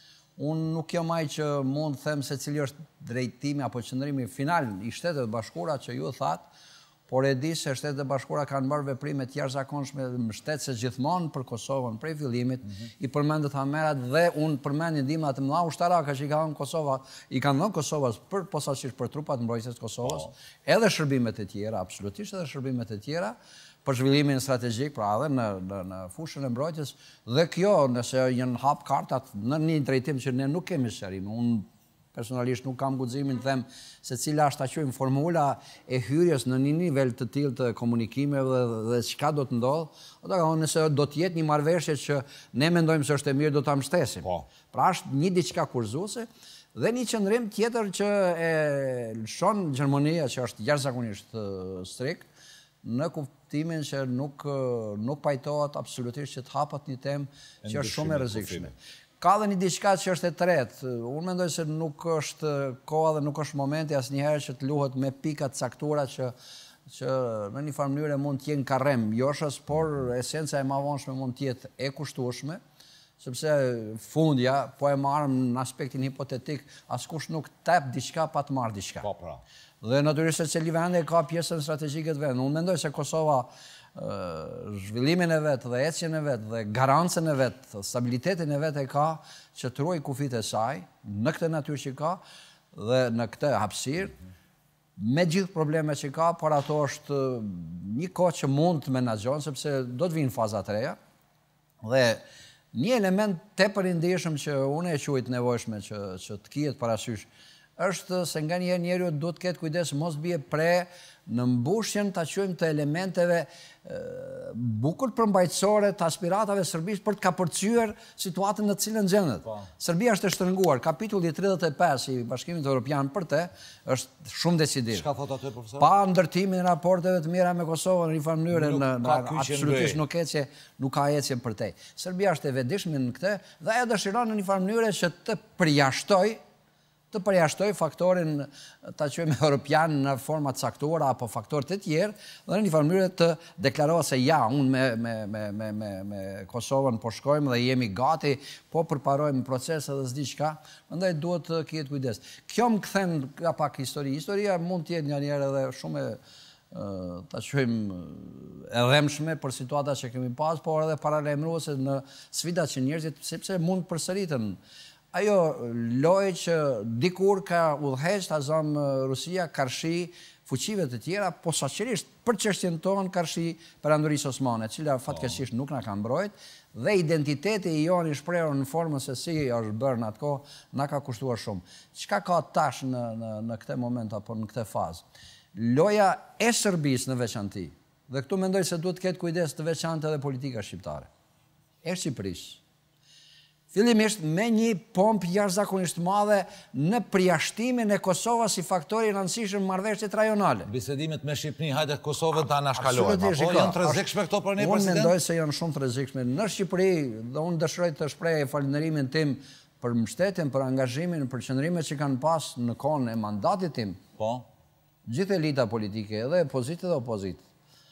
Unë nuk jam ai që mund të them se cili është drejtimi apo qëndrimi final i Shteteve të Bashkuara që ju thatë, por e di se Shtetet e Bashkuara kanë bërë veprime të jashtëzakonshme mbështetëse gjithmonë për Kosovën prej fillimit, mm-hmm. i përmendet Hamerat dhe unë përmend ndihmat të mëdha ushtarake që i kanë Kosova, i kanë dhënë Kosovës për posaçërisht për trupat mbrojtëse të Kosovës, oh. edhe shërbimet e tjera, absolutisht edhe shërbimet e tjera për zhvillimin strategjik, pra edhe në, në, në fushën e mbrojtjes, dhe kjo nëse janë hap kartat në një drejtim që ne nuk kemi sqarim. Unë personalisht nuk kam guximin të them se cila është ta quajmë formula e hyrjes në një nivel të tillë të komunikimeve dhe, dhe çka do të ndodh. Ata kanë nëse do të jetë një marrëveshje që ne mendojmë se është e mirë, do ta mbështesim. Po. Pra është një diçka kurzuese dhe një qëndrim tjetër që e lëshon Gjermania, që është jashtëzakonisht strikt, në kuptimin që nuk nuk pajtohet absolutisht që të hapet një temë që është shumë e rrezikshme. Ka dhe një diçka që është e tretë. Unë mendoj se nuk është koha dhe nuk është momenti asnjëherë që të luhet me pika të caktuara që që në një farë mënyrë mund të jenë karrem joshës, por esenca e mëvonshme mund të jetë e kushtueshme, sepse fundja, po e marrëm në aspektin hipotetik, askush nuk tep diçka pa të marrë diçka. Po, pra. Dhe natyrisht se cili vendi ka pjesën strategjike të vendit. Unë mendoj se Kosova zhvillimin e vetë dhe ecjen e vetë dhe garancën e vetë, stabilitetin e vetë e ka që të ruaj kufit e saj në këtë natyrë që ka dhe në këtë hapësirë, me gjithë problemet që ka, por ato është një kohë që mund të menaxhon sepse do të vinë faza të reja dhe një element tepër i ndjeshëm që unë e quaj të nevojshme që që të kihet parasysh është se nga njerë njeriu duhet të ketë kujdes mos bie pre në mbushjen ta quajmë të elementeve bukur përmbajtësore të aspiratave serbisë për të kapërcyer situatën në të cilën gjendet. Serbia është e shtrënguar, kapitulli tridhjetë e pesë i Bashkimit Evropian për te është shumë decidiv. Çka thot aty profesor? Pa ndërtimin e raporteve të mira me Kosovën në një farë mënyrë në absolutisht nuk ecje, nuk ka ecje për te. Serbia është e vetëdijshme në këtë dhe ajo dëshiron në një farë mënyrë që të përjashtoj të përjashtoj faktorin ta quajmë europian në forma të caktuara apo faktorë të tjerë dhe në një farë mënyrë të deklarohet se ja, unë me, me, me, me, me, me Kosovën po shkojmë dhe jemi gati, po përparojmë procese dhe s'di çka, prandaj duhet të ketë kujdes. Kjo më kthen ka pak histori. Historia mund të jetë nganjëherë edhe shumë e ta quajmë e dhemshme për situata që kemi pas, por edhe paralajmëruese në sfidat që njerëzit sepse mund përsëriten. Ajo lojë që dikur ka udhëheq ta zëmë Rusia karshi fuqive të tjera, posaçërisht për çështjen tonë karshi perandorisë osmane, e cila fatkeqësisht nuk na ka mbrojt dhe identiteti i jonë i shprehur në formën se si është bërë në atë kohë na ka kushtuar shumë. Çka ka tash në në në këtë moment apo në këtë fazë? Loja e Serbisë në veçantë. Dhe këtu mendoj se duhet të ketë kujdes të veçantë edhe politika shqiptare. E Shqipërisë. Fillimisht me një pompë jashtëzakonisht madhe në përjashtimin e Kosovës si faktori i rëndësishëm marrëveshjet rajonale. Bisedimet me Shqipërinë hajde Kosovën ta anashkalojmë. Po janë të rrezikshme këto për ne president? Unë mendoj se janë shumë të rrezikshme. Në Shqipëri, dhe unë dëshiroj të shpreh falënderimin tim për mbështetjen, për angazhimin, për qëndrimet që kanë pas në kohën e mandatit tim. Po. Gjithë elita politike, edhe pozitë dhe opozitë.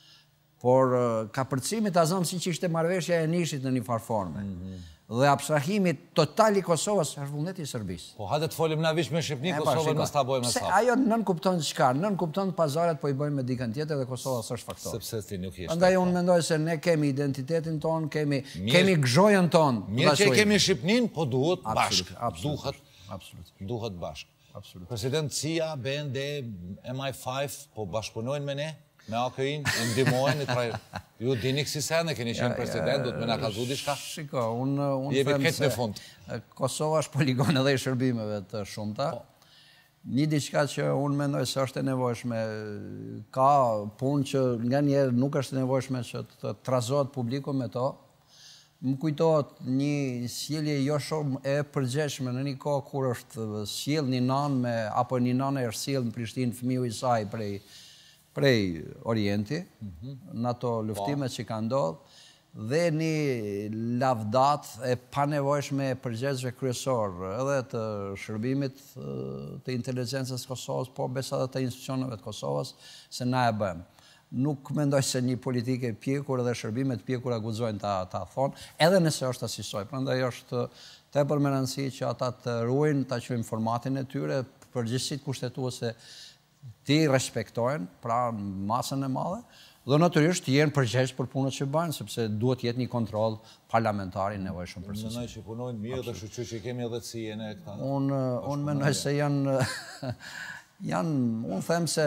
Por kapërcimi ta zëmë siç ishte marrëveshja e Nishit në një farë forme. Dhe abstrahimi total i Kosovës është vullneti i Serbisë. Po hajde të folim na vish me Shqipërinë, Kosovën mos ta bëjmë sa. Ajo nën kupton çka, nën kupton pazaret po i bëjmë me dikën tjetër dhe Kosova s'është faktor. Sepse ti nuk je. Prandaj unë mendoj se ne kemi identitetin ton, kemi kemi gzhojën ton. Mirë që kemi Shqipërinë, po duhet bashk. Duhet. Absolutisht. Duhet bashk. Absolutisht. President Cia, B N D, M I five po bashkëpunojnë me ne? Me A K I-n, i ndihmojnë, ju dini kësi sene, keni qenë president, do të më na kallzu diçka? Shiko, unë them se Kosova është poligon edhe i shërbimeve të shumta. Një diçka që unë mendoj se është e nevojshme, ka punë që nga njerë nuk është e nevojshme që të trazohet publiku me to. Më kujtohet një sjellje jo shumë e përgjeshme në një kohë kur është sjell një nanë me apo një nanë e sjell në Prishtinë fëmiu i saj prej prej Orienti, në ato luftimet që ka ndodhë, dhe një lavdat e panevojshme e përgjegjësve kryesor, edhe të shërbimit të inteligencës Kosovës, por besa dhe të institucioneve të Kosovës, se na e bëjmë. Nuk mendoj se një politike pjekur dhe shërbimet pjekura guxojnë ta, ta thonë, edhe nëse është asisoj. Prandaj është tepër me rëndësi që ata të ruajnë, ta quajmë formatin e tyre, përgjegjësitë kushtetuese ti respektojnë, pra masën e madhe, dhe natyrisht jenë përgjegjës për punët që bëjnë, sepse duhet jetë një kontroll parlamentar i nevojshëm për sësi. Mendoj që punojnë mirë dhe shqyqy që kemi edhe cijën e këta. Unë mendoj se janë, janë, unë them se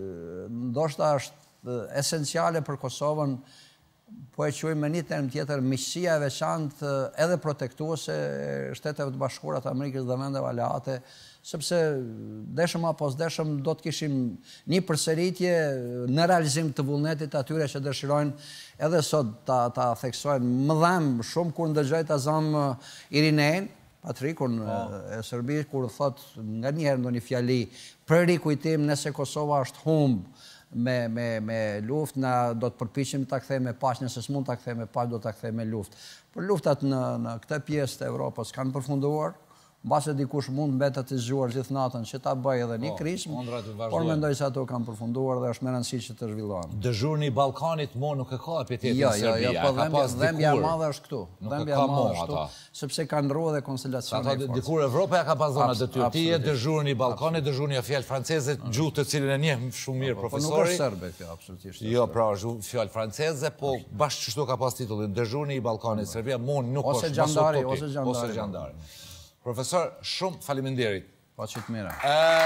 ndoshta është esenciale për Kosovën, po e quajmë me një term tjetër, miqësia e veçantë edhe protektuese e Shteteve të Bashkuara të Amerikës dhe vendeve aleate, sepse deshëm apo s'deshëm do të kishim një përsëritje në realizim të vullnetit atyre që dëshirojnë edhe sot ta, ta theksojnë. Më dhem shumë kur ndëgjoj ta zëm Irinein, Patrikun e Serbisë, kur thot nga njëherë ndonjë fjali për rikujtim nëse Kosova është humbë me, me, me luft, na do të përpiqem ta kthejmë me paqë, nëse s'mund ta kthejmë me paqë, do ta kthejmë me luftë. Por luftat në, në këtë pjesë të Evropës kanë përfunduar. Mbase dikush mund mbetet të zgjuar gjithë natën që ta bëjë edhe një krizm, por mendoj se ato kanë përfunduar dhe është me rëndësi që të zhvillohen. Dëzhurni i Ballkanit mo nuk e ka epitetin jo, Serbia. Jo, jo, po dhembja, dhembja e madhe është këtu. Dhembja e madhe është këtu, sepse kanë ndruar dhe konstelacione. Ata dikur Evropa ja ka pas dhënë detyrë. Ti je dëzhurni i Ballkanit, dëzhurni e fjalë franceze, gjuhë të cilën e njeh shumë mirë profesori. Po nuk është serbe kjo, absolutisht. Jo, pra është fjalë franceze, po bashkë çështo ka pas titullin dëshhurni i Ballkanit, Serbia mo nuk është ose xhandari, ose xhandari. Ose xhandari. Profesor, shumë faleminderit. Pa që të mira.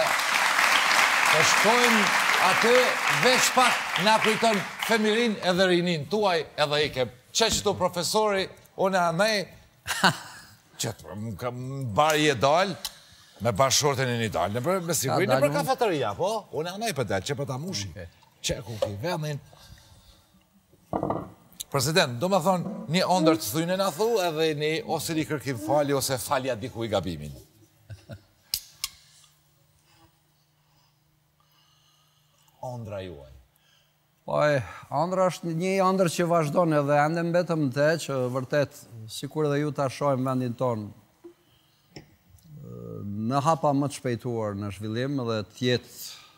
Të shkojmë atë veç pak na kujton femilin edhe rinin tuaj edhe i ke qeshtu profesori, unë a nej, që të më barë i e dalë, Me bashkëshorten e një dalë, në për me siguri, në dalë për kafeteria, po? Unë e i për dalë, që për ta mushi. Që ku ki vendin. President, do me thonë, një ondër të thujnë në thu, edhe një ose një kërkim fali, ose falja diku i gabimin. Ondra juaj. Po e, ondra është një ondër që vazhdon edhe ende mbetëm të që vërtet, si kur edhe ju të ashojmë vendin tonë, në hapa më të shpejtuar në zhvillim dhe tjetë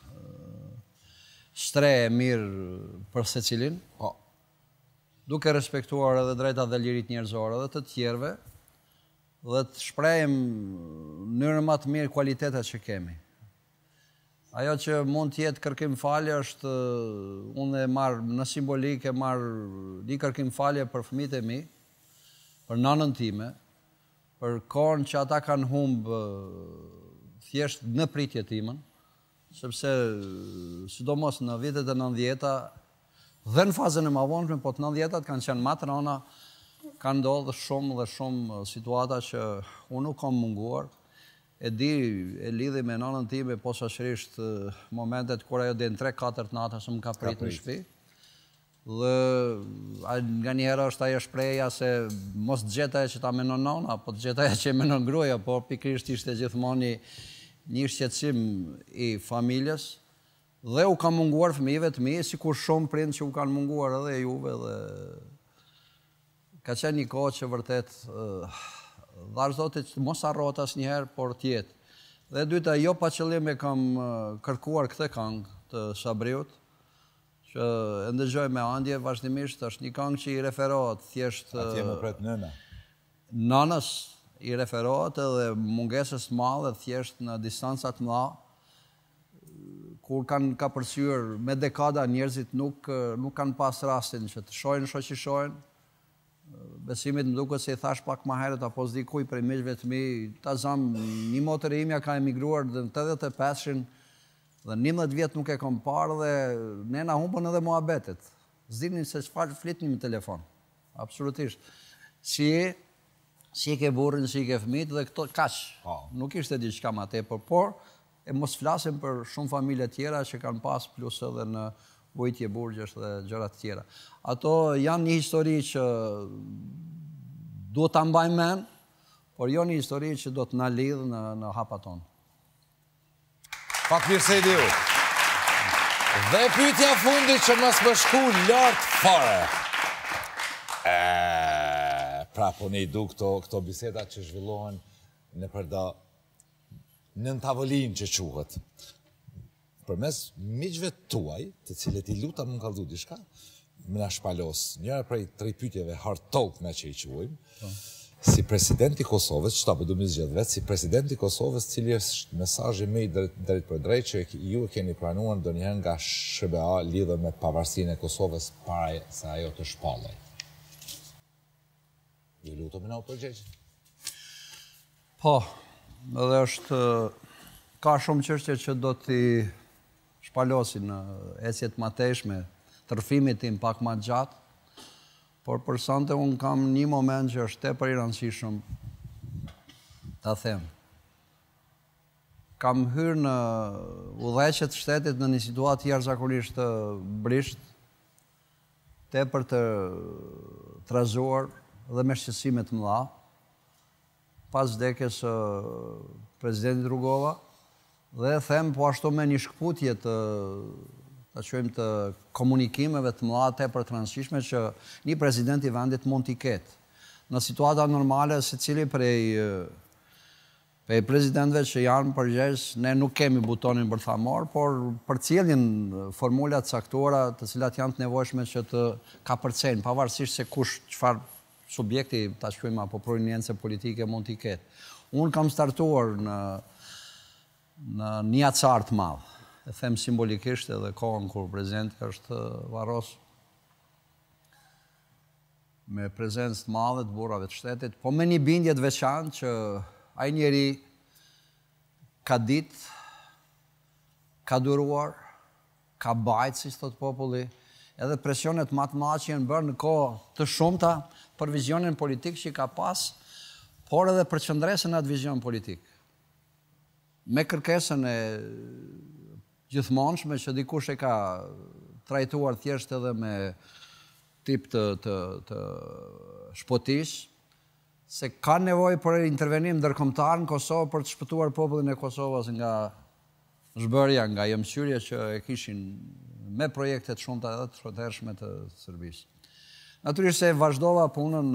shtre e mirë për se cilin, Po. duke respektuar edhe drejta dhe lirit njerëzore dhe të tjerve, dhe të shprejmë në më të mirë kualitetet që kemi. Ajo që mund tjetë kërkim falje është, unë e marë në simbolik e marë një kërkim falje për fëmijët e mi, për nanën time, për kohën që ata kanë humbë thjesht në pritje timën, sepse sidomos në vitet e nëntëdhjeta dhe në fazën e mëvonshme, po të nëntëdhjetat kanë qenë më të rënda, kanë ndodhur shumë dhe shumë situata që unë nuk kam munguar. E di, e lidhi me nënën time, posaçërisht momentet kur ajo deri në tre katër natës më ka prit në shtëpi. Dhe nga një herë është ajo shpreja se mos gjetaja që ta menon nona, po gjetaja që menon gruaja, por pikërisht ishte gjithmonë një shqetësim i familjes dhe u ka munguar fëmijëve të mi, sikur shumë prind që u kanë munguar edhe juve dhe ka qenë një kohë që vërtet dhash zotit mos harrohet asnjëherë, por tjetë. Dhe dyta, jo pa qëllim e kam kërkuar këtë këngë të Sabriut, që e ndëgjoj me andje vazhdimisht, është një këngë që i referohet thjesht Atje më pret nëna. Nanës i referohet edhe mungesës të madhe thjesht në distancat të mëdha, kur kanë ka përsyer me dekada njerëzit nuk nuk kanë pas rastin që të shohin shoqishojnë. Besimit më duket se i thash pak më herët apo s'dikuj prej miqve të mi, ta zam, një motër e imja ka emigruar në tetëdhjetë e peshin dhe njëmbëdhjetë vjet nuk e kam parë dhe nena humbën edhe muhabetet. S'dinin se çfarë flitnin në telefon. Absolutisht. Si e, si e ke burrin, si e ke fëmijët dhe këto kaq. Nuk ishte diçka më tepër, por e mos flasim për shumë familje tjera që kanë pas plus edhe në Vojtje Burgjesh dhe gjëra të tjera. Ato janë një histori që duhet ta mbajmë mend, por jo një histori që do të na lidh në, në hapa tonë. Pak mirë se i diu. Dhe pyetja fundit që mos më shku lart fare. E, pra po ne i du këto, këto biseda që zhvillohen në përda në tavolinë që quhet. Përmes miqve tuaj, të cilët i luta më kallëzu diçka, më na shpalos njëra prej tre pyetjeve hard talk me që i quajmë. Si presidenti i Kosovës, çfarë po do më zgjedh vetë, si presidenti i Kosovës, cili është mesazhi më i drejt për drejt që ju e keni planuar ndonjëherë nga S B A lidhur me pavarësinë e Kosovës para se ajo të shpallej. Ju lutem na u përgjigj. Po, edhe është ka shumë çështje që do t'i shpalosin në ecjet mateshme, tërfimit tim pak më gjatë, por për sonte unë kam një moment që është tepër i rëndësishëm ta them. Kam hyrë në udhëheqje të shtetit në një situatë jashtëzakonisht të brisht, tepër të trazuar dhe me shqetësime të mëdha, pas vdekjes së presidentit Rugova, dhe them po ashtu me një shkputje të ta quajmë të komunikimeve të mëdha tepër të rëndësishme që një president i vendit mund t'i ketë. Në situata normale, secili prej prej presidentëve që janë përgjegjës, ne nuk kemi butonin bërthamor, por përcjellin formula të caktuara të cilat janë të nevojshme që të kapërcejnë, pavarësisht se kush çfarë subjekti ta quajmë apo proniencë politike mund t'i ketë. Unë kam startuar në në një acar të madh. E them simbolikisht edhe kohën kur prezidenti është varros me prezencë të madhe të burrave të shtetit, po me një bindje të veçantë që ai njeri ka ditë, ka duruar, ka bajtë, si thot populli, edhe presionet më të mëdha që janë bërë në kohë të shumta për vizionin politik që ka pas, por edhe për qëndresën në atë vizion politik. me kërkesën e gjithmonshme që dikush e ka trajtuar thjesht edhe me tip të, të, të shpotish, se ka nevojë për intervenim ndërkombëtar në Kosovë për të shpëtuar popullin e Kosovës nga zhbërja, nga jëmqyrja që e kishin me projekte të shumta edhe të shpëtershme të Serbisë. Natyrisht se vazhdova punën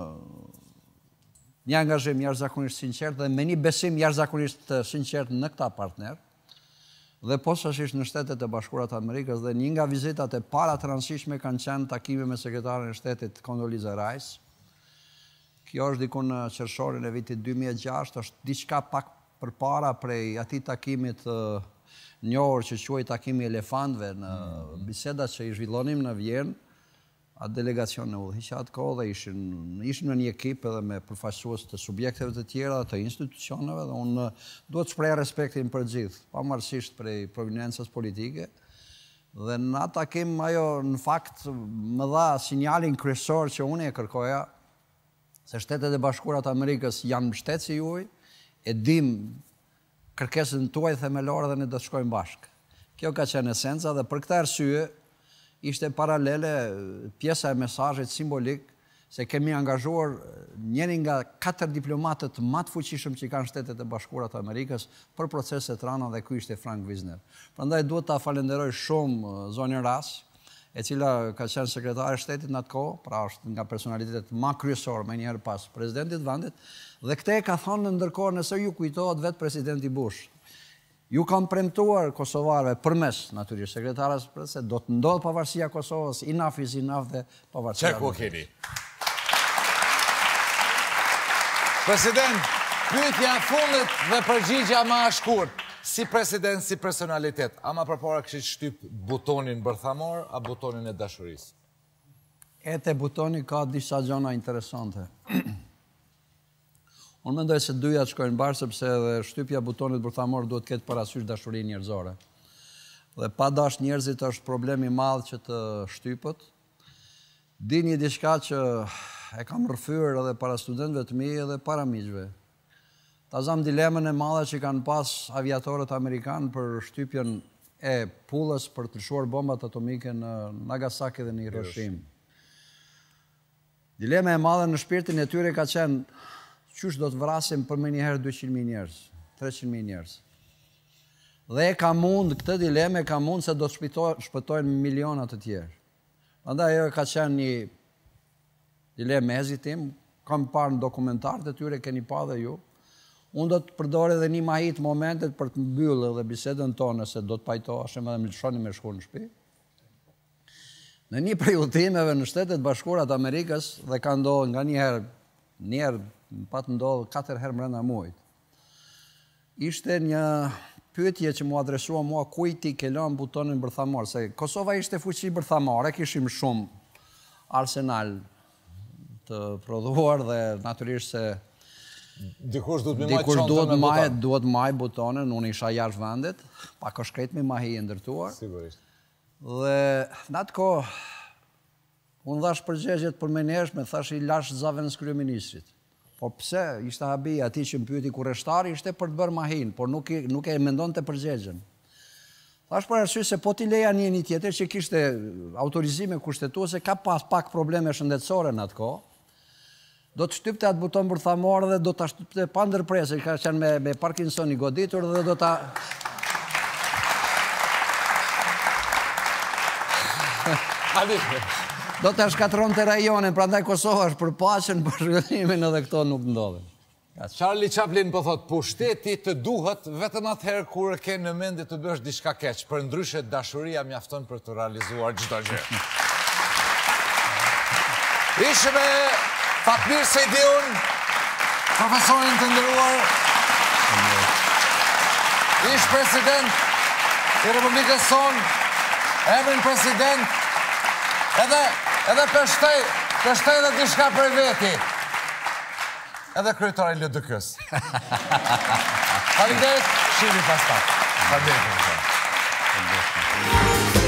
një angazhim jashtëzakonisht sinqert dhe me një besim jashtëzakonisht të sinqert në këta partner, dhe posaçërisht në Shtetet e Bashkuara të Amerikës, dhe një nga vizitat e para të rëndësishme kanë qenë takime me sekretarin e shtetit Condoleezza Rice. Kjo është diku në qershorin e vitit dy mijë e gjashtë, është diçka pak përpara prej atij takimit uh, njohur që quhej takimi elefantëve në bisedat që i zhvillonim në Vjenë. Atë delegacion në udhëhiq atë kohë dhe ishin, ishin në një ekip edhe me përfaqësues të subjekteve të tjera dhe të institucioneve dhe unë duhet të shpreh respektin për gjithë, pavarësisht prej proveniencës politike. Dhe në atë takim ajo në fakt më dha sinjalin kryesor që unë e kërkoja, se Shtetet e Bashkuara të Amerikës janë mbështetësi juaj, e dim kërkesën tuaj themelore dhe ne do të shkojmë bashkë. Kjo ka qenë esenca dhe për këtë arsye ishte paralele pjesa e mesazhit simbolik se kemi angazhuar njërin nga katër diplomatët më të fuqishëm që kanë Shtetet e Bashkuara të Amerikës për procese të rana dhe ky ishte Frank Wisner. Prandaj duhet ta falenderoj shumë zonën Ras, e cila ka qenë sekretare e shtetit në atë kohë, pra është nga personalitetet më kryesor më njëherë pas presidentit vendit, dhe këtë e ka thënë ndërkohë nëse ju kujtohet vetë presidenti Bush. Ju kam premtuar kosovarëve përmes natyrisht sekretarës se do të ndodhë pavarësia e Kosovës, enough is enough dhe pavarësia. Çek Kokeli. President, pyetja e fundit dhe përgjigjja më e shkurt. Si president, si personalitet, ama përpara kishit shtyp butonin bërthamor a butonin e dashurisë? E te butoni ka disa gjëra interesante. Unë mendoj se dyja të shkojnë bashkë sepse edhe shtypja butonit bërthamor duhet të ketë parasysh dashurinë njerëzore. Dhe pa dash njerëzit është problem i madh që të shtypët. Dini diçka që e kam rrëfyer edhe para studentëve të mi edhe para miqve. Ta zam dilemën e madhe që kanë pas aviatorët amerikanë për shtypjen e pullës për të lëshuar bombat atomike në Nagasaki dhe në Hiroshima. Dilema e madhe në shpirtin e tyre ka qenë qysh do të vrasim për më njëherë dyqind mijë njerëz, treqind mijë njerëz. Dhe e ka mund, këtë dileme ka mund se do të shpëtojnë milionat të tjerë. Andaj ajo ka qenë një dilemë hezitim, kam parë në dokumentarët e tyre, keni pa dhe ju. Unë do të përdor edhe një mahit momentet për të mbyllë edhe bisedën tonë, se do të pajtoheshem edhe më lëshoni me shku në shtëpi. Në një prej udhëtimeve në Shtetet Bashkuara të Amerikës, dhe ka ndodhur nga një herë, një herë pa të ndodhur katër herë brenda muajit. Ishte një pyetje që mu adresua mua kujt i ke lënë butonin bërthamor, se Kosova ishte fuqi bërthamore, kishim shumë arsenal të prodhuar dhe natyrisht se Dikush duhet me maj Dikush çantën duhet me maj, buton. duhet maj butonin, unë isha jashtë vendit, pa ka shkret me mahi e ndërtuar. Sigurisht. Dhe në atë kohë, unë dhash përgjegjet për meneshme, thash i lash zavën së kryeministrit. Po pse, ishte habi ati që më pyeti kurreshtari, ishte për të bërë mahin, por nuk, i, nuk e mendon të përgjegjen. Thash për arsye se po t'i leja një një tjetër që kishte autorizime kushtetuese, ka pas pak probleme shëndetësore në atë kohë, do të shtypte atë buton bërthamor dhe do të shtypte pa ndërpresë, ka qenë me, me Parkinson i goditur dhe do ta... do të shkatron të rajonin, prandaj Kosova është për paqen, për zhvillimin edhe këto nuk ndodhen. Charlie Chaplin po thot, pushteti të duhet vetëm atëherë kur e ke në mendje të bësh diçka keq, për ndryshe dashuria mjafton për të realizuar çdo gjë. Ishte me Fatmir Sejdiun, profesorin të nderuar, ish president i Republikës sonë, emrin president, edhe, edhe përshtej, përshtej dhe diçka për veti. Edhe kryetari L D K-s. Faleminderit, shihemi pastaj. Faleminderit.